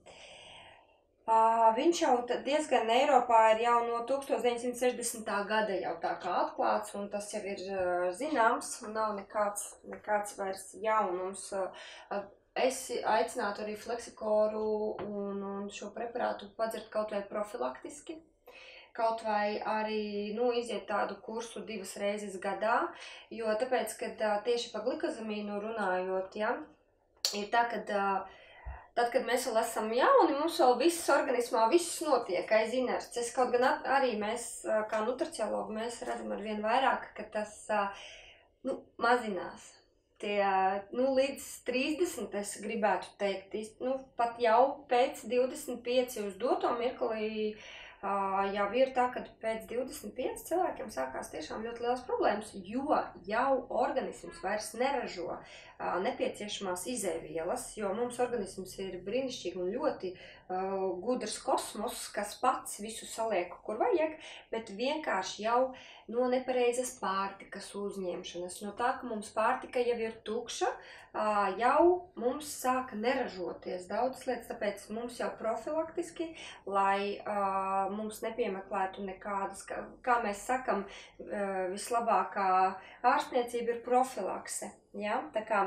Uh, viņš jau diezgan Eiropā ir jau no tūkstoš deviņsimt sešdesmitā gada jau tā kā atklāts, un tas jau ir uh, zināms, nav nekāds, nekāds vairs jaunums. Uh, Es aicinātu arī Flexikoru un, un šo preparātu padzert kaut vai profilaktiski, kaut vai arī nu, iziet tādu kursu divas reizes gadā, jo tāpēc, kad tieši par glikozamīnu runājot, ja, ir tā, kad tad, kad mēs vēl esam jauni, mums vēl viss organismā, viss notiek aiz inerces, kaut gan arī mēs, kā nutriciologi, mēs redzam ar vien vairāk, ka tas nu, mazinās. Tie, nu, līdz trīsdesmit es gribētu teikt, nu, pat jau pēc divdesmit pieci uz doto mirklī uh, jau ir tā, ka pēc divdesmit pieci cilvēkiem sākās tiešām ļoti liels problēmas, jo jau organisms vairs neražo uh, nepieciešamās izēvielas, jo mums organisms ir brīnišķīgi un ļoti uh, gudrs kosmos, kas pats visu saliek, kur vajag, bet vienkārši jau no nepareizas pārtikas uzņemšanas, no tā, ka mums pārtika jau ir tukša, jau mums sāka neražoties daudzas lietas, tāpēc mums jau profilaktiski, lai mums nepiemeklētu nekādas, kā mēs sakam, vislabākā ārstniecība ir profilakse, ja? Tā kā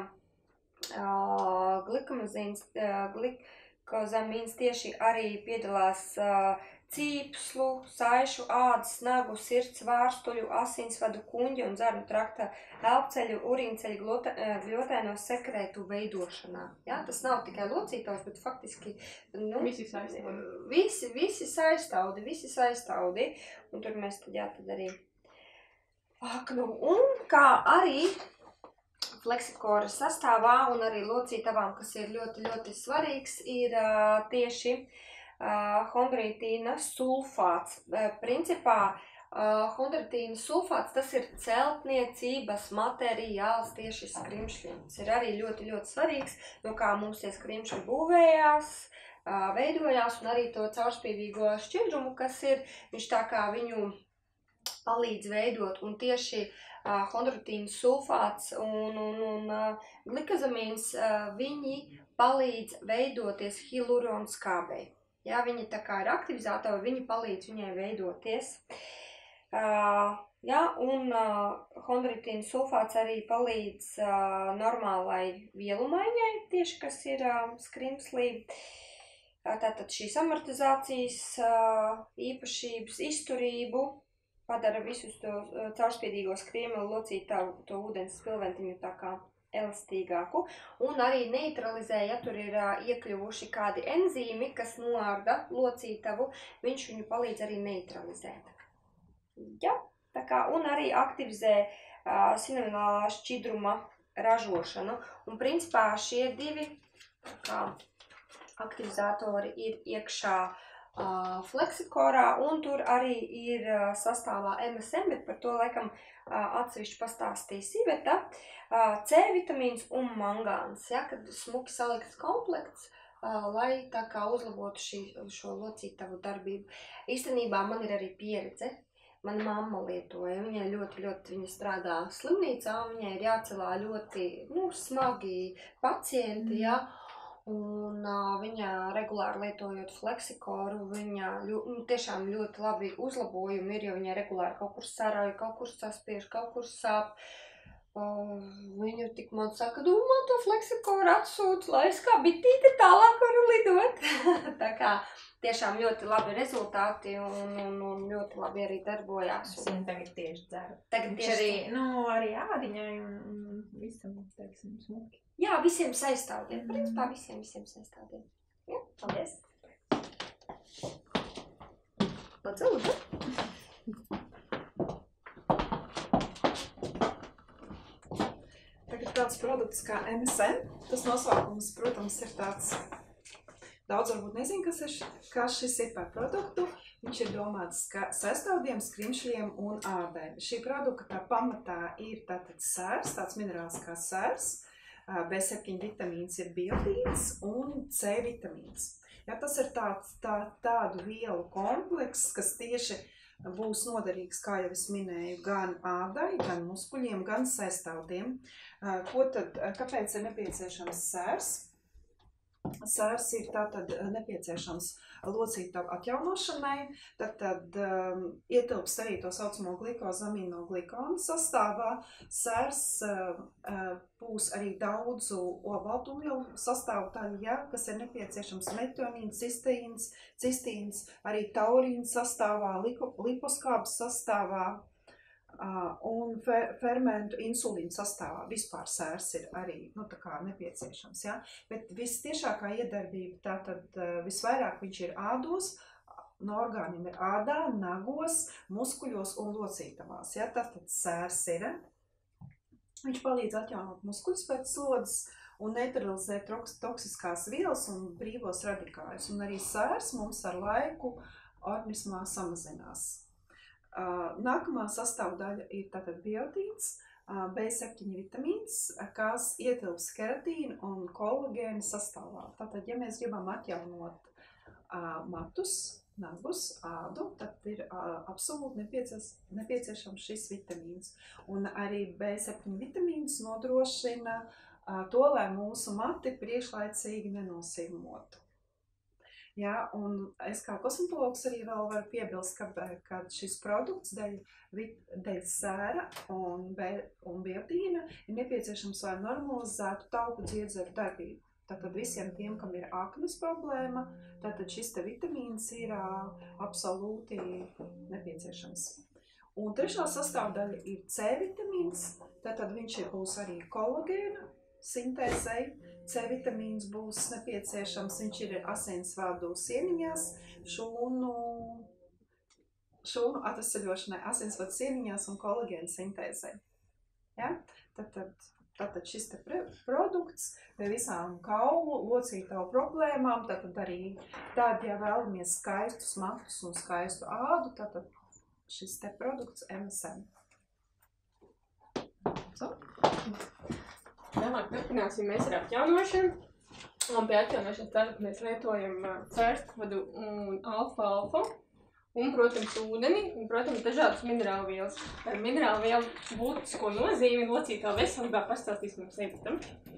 glikozamīns, glikozamīns tieši arī piedalās cīpslu, saišu, ādas, nagu, sirds, vārstuļu, asinsvadu, kuņģa un zarnu trakta, elpceļu, urīnceļu, gļotēno sekrētu veidošanā. Ja? Tas nav tikai locītavs, bet faktiski nu, visi saistāudi. Visi, visi saistāudi, visi saistāudi. Un tur mēs tad, jā, tad arī vaknu. Un kā arī Flexikora sastāvā un arī locītavām, kas ir ļoti, ļoti svarīgs, ir uh, tieši Uh, hondroitīna sulfāts. Uh, principā uh, hondroitīna sulfāts tas ir celtniecības materiāls tieši skrimšļiem. Tas ir arī ļoti, ļoti svarīgs, no kā mums tie skrimšļi būvējās, uh, veidojās un arī to caurspīdīgo šķidrumu, kas ir, viņš tā kā viņu palīdz veidot un tieši uh, hondroitīna sulfāts un, un, un uh, glikozamīns, uh, viņi palīdz veidoties hialuronu skābei. Jā, viņi tā kā ir aktivizatori, viņi palīdz viņai veidoties. Uh, jā, un uh, hondroitīna sulfāts arī palīdz uh, normālai vielumaiņai, tieši kas ir uh, skrimslī. Uh, tātad šīs amortizācijas uh, īpašības, izturību padara visus to uh, caurspīdīgo skriemeli locītavu, to ūdens spilventiņu tā kā elastīgāku, un arī neutralizē, ja tur ir uh, iekļuvuši kādi enzīmi, kas noārda locītavu, viņš viņu palīdz arī neutralizēt. Ja, tā kā, un arī aktivizē uh, sinoviālā šķidruma ražošanu, un principā šie divi kā, aktivizatori ir iekšā uh, Flexikorā, un tur arī ir uh, sastāvā M S M, bet par to laikam uh, atsevišķi pastāstīs Iveta. C vitamīns un mangāns, ja, kad smuki salikts komplekts, uh, lai tā kā uzlabotu šī, šo locītavu darbību. Īstenībā man ir arī pieredze. Mana mamma lietoja, viņai ļoti, ļoti, viņa strādā slimnīcā, viņai ir jācelā ļoti, nu, smagi pacienti, ja, un uh, viņa regulāri lietojot Flexikoru, viņa ļo, nu, tiešām ļoti labi uzlabojumi ir, jo viņai regulāri kaut kur sarauj, kaut kur saspiež, kaut kur sāp. Uh, viņu tik man saka, domā to Flexikoru atsūt, lai es kā bitīte tālāk varu lidot. Tā kā tiešām ļoti labi rezultāti un, un, un ļoti labi arī darbojās. Es viņu tagad tieši dzeru. Tagad tieši arī, nu, arī ādiņai un, un visam, teiksim, smuki. Jā, visiem saistāvdiem. Principā visiem, visiem saistāvdiem. Jā, paldies. Pacelu. Tagad tāds produkts kā M S M. Tas nosaukums, protams, ir tāds. Daudz varbūt nezinu, kas, ir, kas šis ir par produktu. Viņš ir domāts sastāvdiem, skrimšļiem un ādēm. Šī produkta pamatā ir tātad sērs, tāds minerāls kā sērs. B septiņi vitamīns ir biotīns un C vitamīns. Ja, tas ir tāds, tā, tādu vielu komplekss, kas tieši būs noderīgs, kā jau es minēju, gan ādai, gan muskuļiem, gan sastāvdiem. Ko tad, kāpēc ir nepieciešams sērs? Sērs ir tātad nepieciešams locītavu atjaunošanai, tad, tad um, ietilpst arī to saucamo glikozu aminoglikonu sastāvā. Sērs uh, būs arī daudzu olbaltumvielu sastāvdaļu, ja, kas ir nepieciešams metionīns, cisteīns, cistīns, arī taurīns sastāvā, liposkābes sastāvā. Uh, un fer, fermentu insulīnu sastāvā. Vispār sērs ir arī nu, tā kā nepieciešams. Ja? Bet vistiešākā iedarbība, tātad uh, visvairāk viņš ir ādos, no orgāniem ir ādā, nagos, muskuļos un locītavās. Ja? Tātad sērs ir. Viņš palīdz atjaunot muskuļus pēc slodzes un neutralizē toksiskās vielas un brīvos radikāļus. Un arī sērs mums ar laiku organismā samazinās. Uh, nākamā sastāvdaļa ir tātad biotīns, uh, B septiņi vitamīns, kas ietilpst keratīna un kolagēna sastāvā. Tātad, ja mēs gribam atjaunot uh, matus, nagus, ādu, tad ir uh, absolūti nepiecieš, nepieciešams šis vitamīns. Un arī B septiņi vitamīns nodrošina uh, to, lai mūsu mati priekšlaicīgi nenosīmotu. Ja, un es kā kosmetologs arī vēl varu piebilst, ka, ka šis produkts dēļ, dēļ sēra un, be, un biotīna ir nepieciešams, lai normalizētu tauku dziedzeru darbību. Tātad visiem tiem, kam ir aknes problēma, tātad šis te vitamīns ir uh, absolūti nepieciešams. Un trešā sastāvdaļa ir C vitamīns, tātad viņš ir būs arī kolagēna sintēzei. C vitamīns būs nepieciešams, viņš ir asinsvadu sieniņās, šūnu, šūnu atvesaļošanai, asinsvadu sieniņās un kolagēna sintēzei. Ja? Tātad, tātad šis te produkts pie visām kaulu, locītavu problēmām, tātad arī tādi, ja vēlamies skaistus matus un skaistu ādu, tātad šis te produkts M S M. So? Tālāk turpināsim mēs ar atjaunošanu. Un pie atjaunošanas tātad mēs lietojam cērskvadu un alfa-alfa. Un, protams, ūdeni un, protams, dažādas minerālu vielas. Par minerālu vielu būtisko nozīmi locītā veselībā pastāstīsim mums Evitam.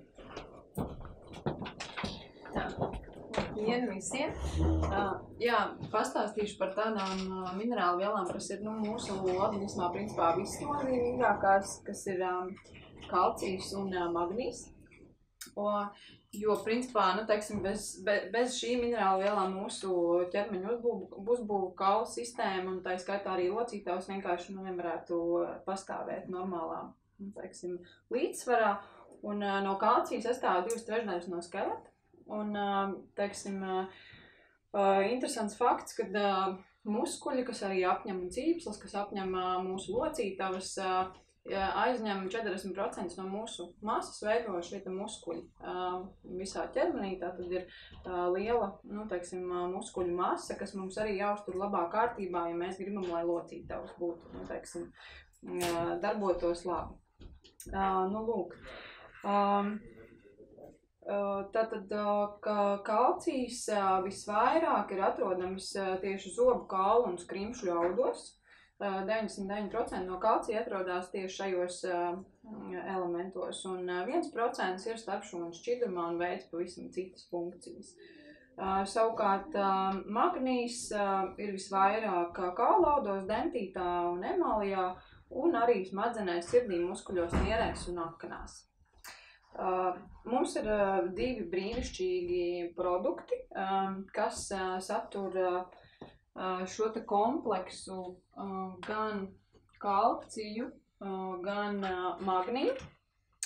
Tā, labdien visiem. Tā, jā, pastāstīšu par tādām uh, minerālu vielām, kas ir nu, mūsu organismā principā visnozīmīgākās, kas ir um, kalcijs un uh, magnīs. O, jo, principā, nu, teiksim, bez, be, bez šī minerāla vielām mūsu ķermeņa uzbūvu, uzbūvu kaulu sistēma un tā skaitā arī locītājs vienkārši nu, nevarētu pastāvēt normālā, nu, teiksim, līdzsvarā. Un uh, no kalcija sastāv divas trešdaļas no skeleta. Un, uh, teiksim, uh, uh, interesants fakts, kad uh, muskuļi, kas arī apņem cīpslas, kas apņem uh, mūsu locītavas, uh, aizņem četrdesmit procenti no mūsu masas, veido šie muskuļi uh, visā ķermenī. Tā tad ir uh, liela, nu, teiksim, uh, muskuļu masa, kas mums arī jāuztur labā kārtībā, ja mēs gribam, lai locītavas būtu, nu, teiksim, uh, darbotos labi. Uh, nu, lūk. Um, uh, tātad, uh, ka kalcijs uh, visvairāk ir atrodams uh, tieši zobu kaulu un skrimšļu audos. deviņdesmit deviņi procenti no kalcija atrodas tieši šajos uh, elementos, un uh, viens procents ir starpšūnu šķidrumā un veids pavisam citas funkcijas. Uh, savukārt, uh, magnīs uh, ir visvairāk kaulaudos, dentītā un emalijā, un arī smadzenēs, sirdī, muskuļos, nierēs un aknās. Uh, mums ir uh, divi brīnišķīgi produkti, uh, kas uh, satur uh, šo te kompleksu uh, gan kalciju, uh, gan uh, magniju.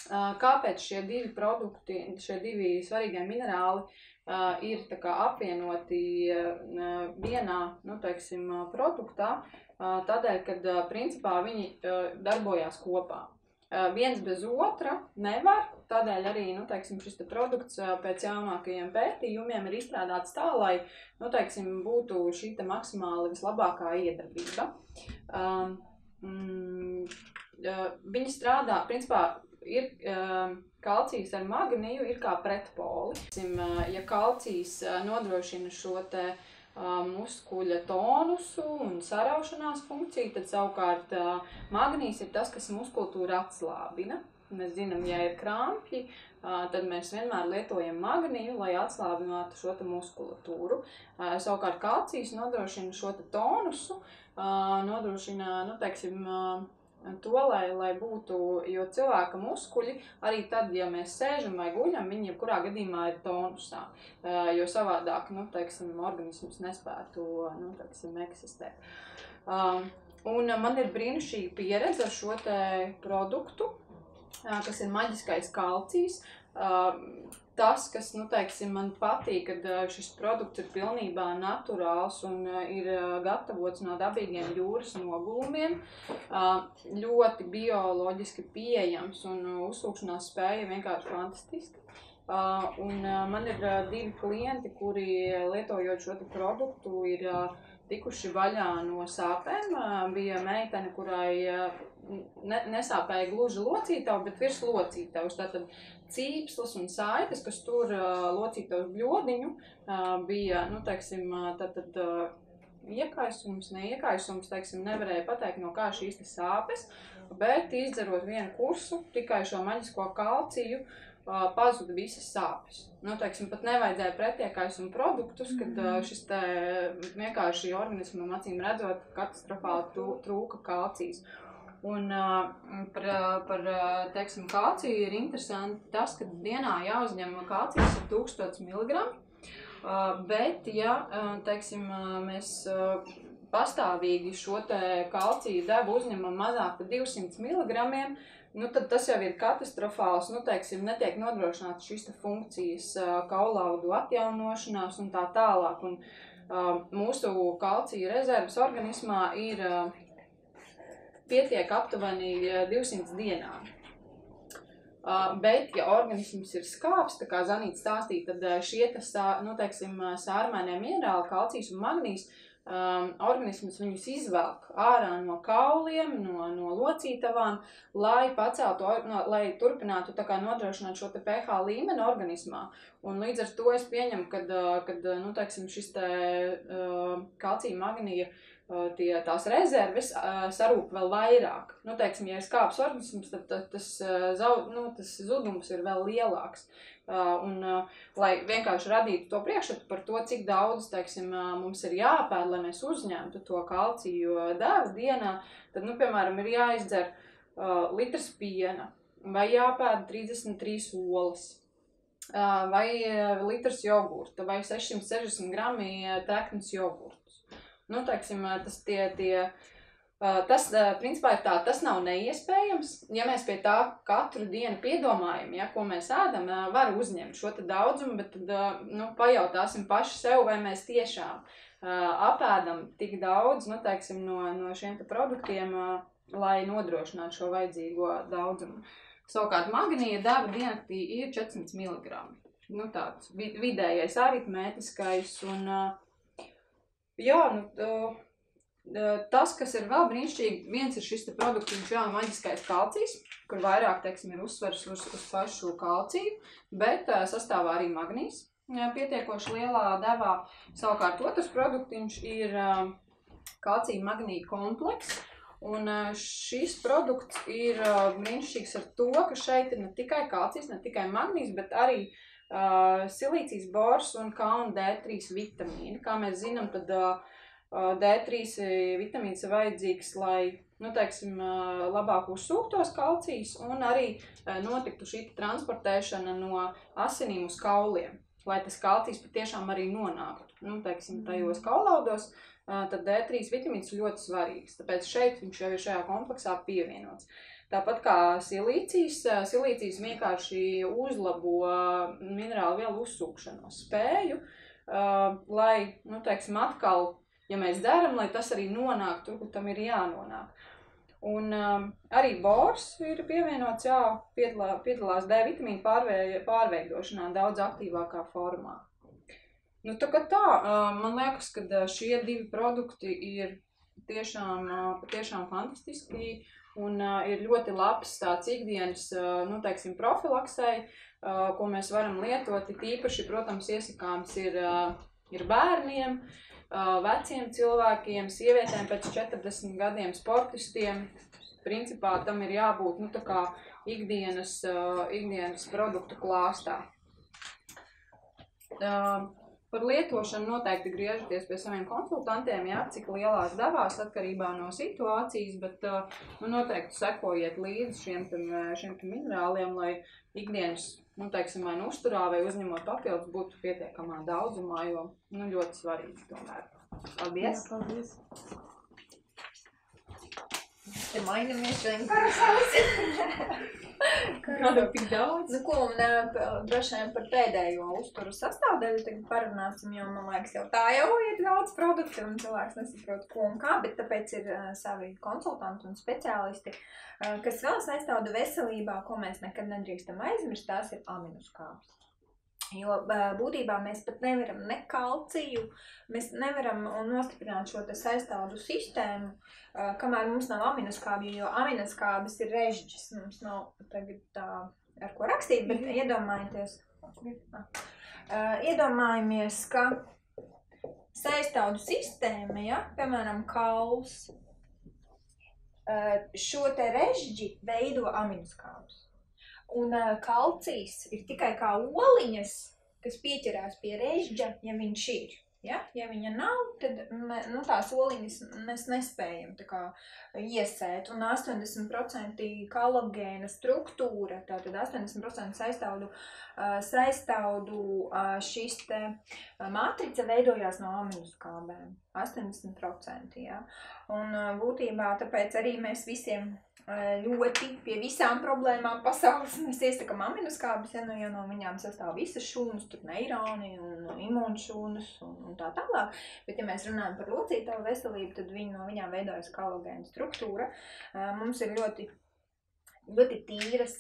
kāpēc šie divi produkti, šie divi svarīgie minerāli uh, ir tā kā apvienoti uh, vienā, nu, teiksim, produktā, uh, tādēļ, kad uh, principā viņi uh, darbojās kopā. Uh, viens bez otra nevar, tādēļ arī, nu, teiksim, šis te produkts uh, pēc jaunākajiem pētījumiem ir izstrādāts tā, lai, nu, teiksim, būtu šī te maksimāli vislabākā iedarbība. Um, mm, uh, viņi strādā, principā, ir uh, kalcijs ar magniju ir kā pretpoli. Uh, ja kalcijs uh, nodrošina šo te uh, muskuļa tonusu un saraušanās funkciju, tad savukārt uh, magnijs ir tas, kas muskultūru atslābina. Mēs zinām, ja ir krampji, uh, tad mēs vienmēr lietojam magniju, lai atslābinātu šo te muskulatūru. Uh, savukārt kalcijs nodrošina šo te tonusu, uh, nodrošina, nu, teiksim, uh, to, lai, lai būtu, jo cilvēka muskuļi, arī tad, ja mēs sēžam vai guļam, viņi jebkurā gadījumā ir tonusā, jo savādāk, nu, teiksim, organisms nespētu, nu, teiksim, eksistēt. Un man ir brīnišķīga pieredze ar šo te produktu, kas ir maģiskais kalcijs. Tas, kas, nu, teiksim, man patīk, kad šis produkts ir pilnībā naturāls un ir gatavots no dabīgiem jūras nogulumiem, ļoti bioloģiski pieejams un uzsūkšanās spēja vienkārši fantastiski. Un man ir divi klienti, kuri lietojot šo produktu ir tikuši vaļā no sāpēm. Bija meitene, kurai ne, nesāpēja gluži locītavu, bet virs locītavas. Tātad cīpslas un saites, kas tur locītavas bļodiņu, bija, nu, teiksim, tātad iekaisums, neiekaisums, teiksim, nevarēja pateikt, no kā šīs te sāpes, bet izdzerot vienu kursu, tikai šo maģisko kalciju, pazuda visas sāpes. Nu, teiksim, pat nevajadzēja pretiekaisuma produktus, kad šis te vienkārši organismam acīm redzot katastrofāli trūka kalcijs. Un par, par teiksim, kalciju ir interesanti tas, ka dienā jāuzņem kalcijs ir tūkstots miligramu, bet, ja, teiksim, mēs pastāvīgi šo te kalciju devu uzņemam mazāk par divsimt miligramiem, nu, tad tas jau ir katastrofāls, nu, teiksim, netiek nodrošināts šīs te funkcijas, kaulaudu atjaunošanās un tā tālāk. Un uh, mūsu kalcija rezerves organismā ir uh, pietiek aptuveni divsimt dienā. Uh, bet, ja organisms ir skāps, tā kā Zanīta stāstīja, tad šie tas, nu, teiksim, sārmainie minerāli, kalcijs un magnijs, Um, organisms viņus izvelk ārā no kauliem, no, no locītavām, lai paceltu, no, lai turpinātu tā kā nodrošināt šo te pH līmeni organismā. Un līdz ar to es pieņemu, kad, kad nu, teiksim, šis te uh, kalcija magnija uh, tie, tās rezerves uh, sarūp vēl vairāk. Nu, teiksim, ja ir skāps organisms, tad, tad tas, uh, zaud, nu, tas zudums ir vēl lielāks. Uh, un, uh, lai vienkārši radītu to priekšstatu par to, cik daudz, teiksim, uh, mums ir jāpēd, lai mēs uzņemtu to kalciju devu dienā, tad, nu, piemēram, ir jāizdzer uh, litrs piena, vai jāpēd trīsdesmit trīs olas, uh, vai uh, litrs jogurta, vai sešsimt sešdesmit grami treknes jogurtus. Nu, teiksim, tas tie, tie Tas, principā, ir tā, tas nav neiespējams, ja mēs pie tā katru dienu piedomājam, ja, ko mēs ēdam, var uzņemt šo te daudzumu, bet tad, nu, pajautāsim paši sev, vai mēs tiešām apēdam tik daudz, nu, teiksim, no, no šiem te produktiem, lai nodrošinātu šo vajadzīgo daudzumu. Savukārt magnija deva diennaktī ir četrsimt miligrami. Nu, tāds vidējais aritmētiskais un, jā, nu, tas, kas ir vēl brīnišķīgi, viens ir šis te produkts, viņš jau maģiskais kalcijs, kur vairāk, teiksim, ir uzsvers uz, uz pašu kalciju, bet uh, sastāvā arī magnijs pietiekoši lielā devā. Savukārt otrs produktiņš ir uh, kalcija magnija kompleks, un uh, šis produkts ir uh, brīnišķīgs ar to, ka šeit ir ne tikai kalcijs, ne tikai magnijs, bet arī uh, silīcijas, bors un K un D trīs vitamīni. Kā mēs zinām, tad uh, D trīs vitamīns ir vajadzīgs, lai, nu, teiksim, labāk uzsūktos kalcijs un arī notiktu šī transportēšana no asinīm uz kauliem, lai tas kalcijs patiešām arī nonāktu, nu, teiksim, tajos kaulaudos, tad D trīs vitamīns ir ļoti svarīgs, tāpēc šeit viņš jau ir šajā kompleksā pievienots. Tāpat kā silīcijas, silīcijas vienkārši uzlabo minerālu vielu uzsūkšanos spēju, uh, lai, nu, teiksim, atkal, ja mēs dzeram, lai tas arī nonāk tur, kur tam ir jānonāk. Un um, arī bors ir pievienots, jā, piedalā, piedalās D vitamīnu pārvei, pārveidošanā daudz aktīvākā formā. Nu, tā kā tā, uh, man liekas, ka šie divi produkti ir tiešām, uh, patiešām fantastiski un uh, ir ļoti labs tāds ikdienas, uh, nu, teiksim, profilaksei, uh, ko mēs varam lietot. Tīpaši, protams, iesakāms ir, uh, ir bērniem, Uh, veciem cilvēkiem, sievietēm pēc četrdesmit gadiem, sportistiem. Principā tam ir jābūt, nu, tā kā ikdienas, uh, ikdienas produktu klāstā. Uh, par lietošanu noteikti griežaties pie saviem konsultantiem, jā, cik lielās devās atkarībā no situācijas, bet uh, nu, noteikti sekojiet līdzi šiem, tam, šiem tam minerāliem, lai ikdienas, nu, teiksim, vai nu uzturā vai uzņemot papildus būtu pietiekamā daudzumā, jo, nu, ļoti svarīgi tomēr. Paldies! Jā, paldies! Te mainamies šodien karasās. Kāda tik daudz? Nu, ko, un droši vien par pēdējo uzturu sastāvdaļu tagad parunāsim, jo, man liekas, jau tā jau ir daudz produktu, un cilvēks nesaprot, ko un kā, bet tāpēc ir uh, savi konsultanti un speciālisti, uh, kas vēl sastāvdu veselībā, ko mēs nekad nedrīkstam aizmirst, tās ir aminoskābes. Jo būtībā mēs pat nevaram ne kalciju, mēs nevaram nostiprināt šo te saistāvdu sistēmu, kamēr mums nav aminoskābju, jo aminoskābes ir režģis. Mums nav tagad tā, ar ko rakstīt, bet mm. iedomājieties, iedomājamies, ka saistāvdu sistēma, ja, piemēram, kauls, šo te režģi veido aminoskābes. Un uh, kalcijs ir tikai kā oliņas, kas pieķerās pie režģa, ja viņš ir. Ja, ja viņa nav, tad nu, tās oliņas mēs nespējam tā kā iesēt. Un astoņdesmit procenti kolagēna struktūra, tātad astoņdesmit procenti saistāvdu, uh, saistāvdu uh, šis te uh, matrica veidojās no aminoskābēm. astoņdesmit procenti, ja. Un uh, būtībā tāpēc arī mēs visiem ļoti pie visām problēmām pasaules mēs iesakam aminoskābes, ja, nu, jo no viņām sastāv visas šūnas, tur neironi un imūnšūnas un, un tā tālāk. Bet, ja mēs runājam par locītavu veselību, tad viņi, no viņām veidojas kolagēna struktūra. Mums ir ļoti, ļoti tīras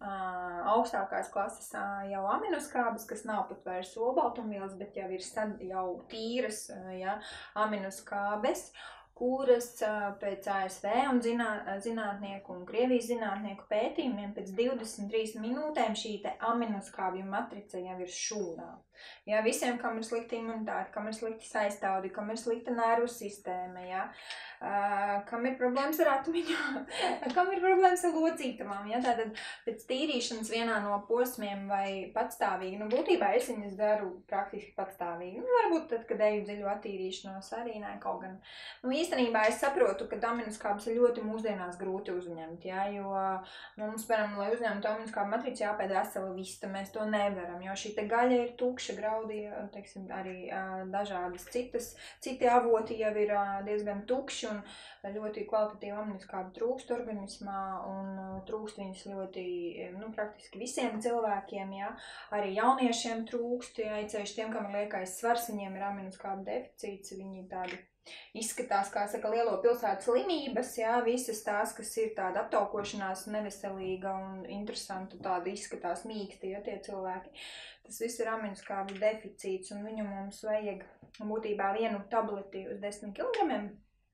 augstākās klases jau aminoskābes, kas nav pat vairs olbaltumvielas, bet jau ir jau tīras, ja, aminoskābes, kuras pēc A S V un zinātnieku un Krievijas zinātnieku pētījumiem pēc divdesmit trīs minūtēm šī te aminoskābju matrica jau ir šūnā. Ja, visiem, kam ir slikta imunitāte, kam ir slikti saistāvdi, kam ir slikta nervu sistēma, ja, uh, kam ir problēmas ar atmiņu, kam ir problēmas ar locītavām, ja, tātad pēc tīrīšanas vienā no posmiem vai patstāvīgi, nu būtībā es viņas daru praktiski patstāvīgi, nu varbūt tad, kad eju dziļu attīrīšanos arī, nē, kaut gan. Nu īstenībā es saprotu, ka aminoskābes ir ļoti mūsdienās grūti uzņemt, ja, jo mums, piemēram, lai uzņemtu aminoskābu matrici jāpēd vesela vista, mēs to nevaram, jo šī te gaļa ir tukša, graudi, teiksim, arī uh, dažādas citas, citi avoti jau ir uh, diezgan tukši un ļoti kvalitatīvi aminoskābi trūkst organismā un uh, trūkst viņas ļoti, nu, praktiski visiem cilvēkiem, ja, arī jauniešiem trūkst, ja, ceļš tiem, kam ir liekais svars, viņiem ir aminoskābi deficīts, viņi tādi izskatās, kā saka, lielo pilsētu slimības, jā, visas tās, kas ir tāda aptaukošanās neveselīga un interesanta, tāda izskatās mīksti, ja, tie cilvēki. Tas viss ir aminoskābju deficīts, un viņu mums vajag būtībā vienu tableti uz desmit kilogramiem,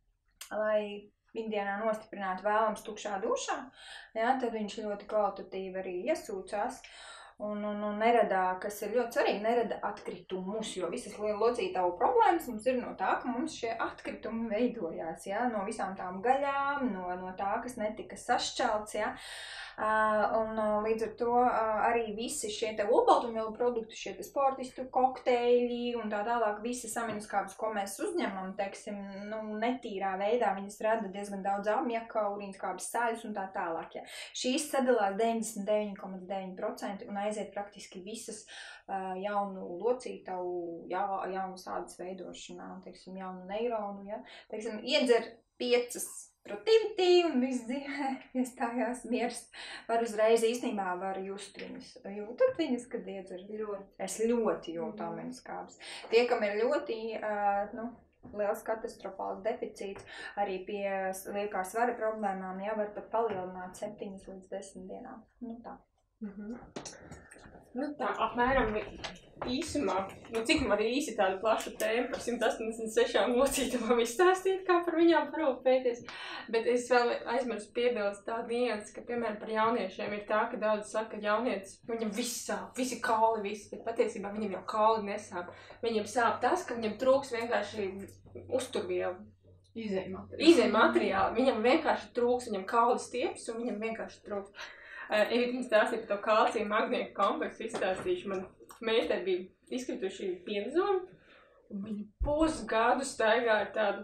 lai ikdienā nostiprinātu vēlams tukšā dušā, jā, tad viņš ļoti kvalitatīvi arī iesūcās. Un, un, un nerada, kas ir ļoti svarīgi, nerada atkritumus, jo visas locītavu problēmas mums ir no tā, ka mums šie atkritumi veidojās, ja, no visām tām gaļām, no, no tā, kas netika sašķelts, ja. Uh, un uh, līdz ar to uh, arī visi šie te olbaltumvielu produkti, šie te sportistu kokteļi un tā tālāk visas aminoskābes, ko mēs uzņemam, teiksim, nu, netīrā veidā, viņas rada diezgan daudz amjaka, urīnskābes sāļus un tā tālāk, ja. Šīs sadalās deviņdesmit deviņi komats deviņi procenti un aiziet praktiski visas uh, jaunu locītavu, ja, jaunu sādas veidošanā, teiksim, jaunu neironu, ja. Teiksim, iedzer piecas protimtī un viss dzīvē iestājās miers. Var uzreiz īstenībā var just viņas. Jūtat viņas, kad iedzer? Ļoti. Es ļoti jūtu āmeņu skābes. Tie, kam ir ļoti, uh, nu, liels katastrofāls deficīts, arī pie liekā svara problēmām, jā, var pat palielināt septiņas līdz desmit dienām. Nu tā. Mhm. Nu, tā apmēram īsumā, nu cik man īsi tāda plaša tēma par simt astoņdesmit sešām locītavām izstāstīt, kā par viņām parūpēties. Bet es vēl aizmirstu piebilst tādu niansi, ka, piemēram, par jauniešiem ir tā, ka daudz saka, ka jaunietis, viņam viss sāp, visi kauli, visi, bet patiesībā viņam jau kauli nesāp. Viņam sāp tas, ka viņam trūks vienkārši uzturvielu. Izēja materiāli. Izēja materiāli. Viņam vienkārši trūks, viņam kauli stieps un viņam vienkārši trūks. Evita stāstīja par to kalcija magnieku kompleksu izstāstīšu. Man meitai bija izkrituši pienzomi, un viņa pusgadu staigāja ar tādu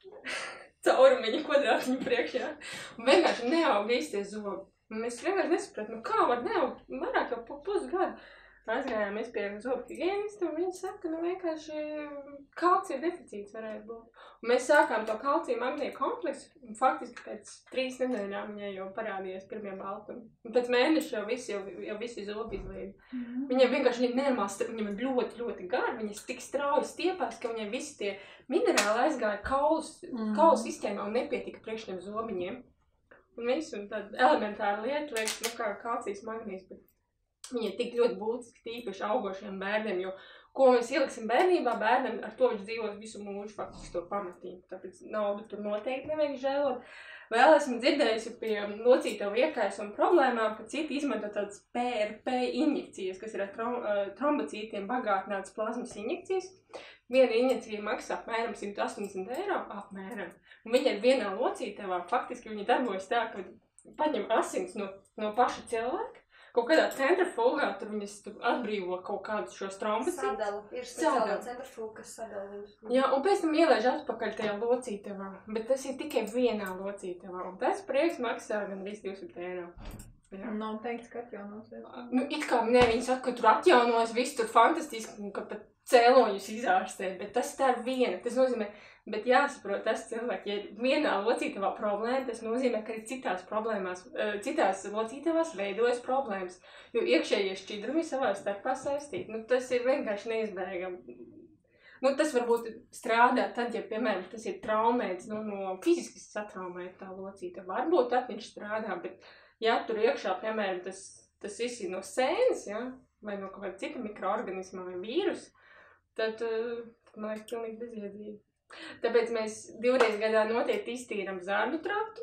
caurumiņu kvadrātiņu priekšā. Un vienkārši neauga īstie zobi. Un mēs vienkārši nesapratu, nu kā var neaugt, vairāk jau pa pusgadu. Aizgājāmies pie zobu higienista, un viņi saka, nu vienkārši kalcija deficīts varētu būt. Un mēs sākām to kalcija magnieku kompleksu, un faktiski pēc trīs nedēļām viņai jau parādījās pirmie baltumi. Un pēc mēneša jau visi, jau, jau visi zobi izlīd. Mm. Viņai vienkārši nenormāls, viņam ir ļoti, ļoti gari, viņas tik strauji stiepās, ka viņai visi tie minerāli aizgāja kaulus, mm. kaulu sistēmā un nepietika priekš tiem zobiņiem. Un viss, un tāda elementāra lieta, liekas, nu kā kalcijas magnīs, bet viņa ir tik ļoti būtiski tīpaši augošiem bērniem, jo ko mēs ieliksim bērnībā, bērnam ar to viņš dzīvos visu mūžu faktiski to pamatību. Tāpēc naudu tur noteikti nevajag žēlot. Vēl esmu dzirdējusi pie locītavu iekājumu problēmām, ka citi izmanto tādas P R P injekcijas, kas ir ar trom, trombocītiem bagātinātas plazmas injekcijas. Viena injekcija maksā apmēram simt astoņdesmit eiro, apmēram. Un viņa ir vienā locītavā, faktiski viņa darbojas tā, ka paņem asins no, no paša cilvēka. Kaut kādā centrifugā tur viņas tur atbrīvo kaut kādus šos trombocītus. Sadalu. Ir speciālā centrifuga, kas sadala viņus. Jā, un pēc tam ielaiž atpakaļ tajā locītavā. Bet tas ir tikai vienā locītavā. Un tas prieks maksā gan visu divsimt eiro. Jā. Nav teikts, ka atjaunosies. Nu, it kā ne, viņi saka, ka tur atjaunos, viss tur fantastiski, ka pat cēloņus izārstē. Bet tas tā ir viena. Tas nozīmē, bet jāsaprot, tas cilvēki, ja vienā locītavā problēma, tas nozīmē, ka arī citās problēmās, citās locītavās veidojas problēmas, jo iekšējie šķidrumi savā starpā saistīti. Nu, tas ir vienkārši neizbēgami. Nu, tas varbūt strādā tad, ja, piemēram, tas ir traumēts, nu, no fiziski satraumēta tā locītava. Varbūt tad viņš strādā, bet ja tur iekšā, piemēram, tas, tas viss ir no sēnes, ja, vai no kaut kāda cita mikroorganisma vai vīrusa, tad, man liekas, pilnīgi bezjēdzīgi. Tāpēc mēs divreiz gadā noteikti iztīram zārdu traktu.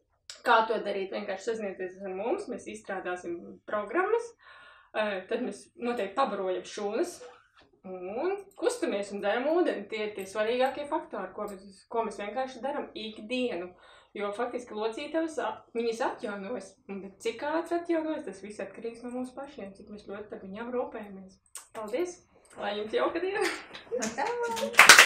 Kā to darīt? Vienkārši sazināties ar mums, mēs izstrādāsim programmas, tad mēs noteikti pabarojam šūnas un kustamies un daram ūdeni. Tie ir tie svarīgākie faktori, ko mēs, ko mēs vienkārši daram ikdienu. Jo faktiski locītavas, viņas atjaunojas, bet cik ātri atjaunojas, tas viss atkarīgs no mums pašiem, cik mēs ļoti par viņām rūpējamies. Paldies! Lai jums jauka diena!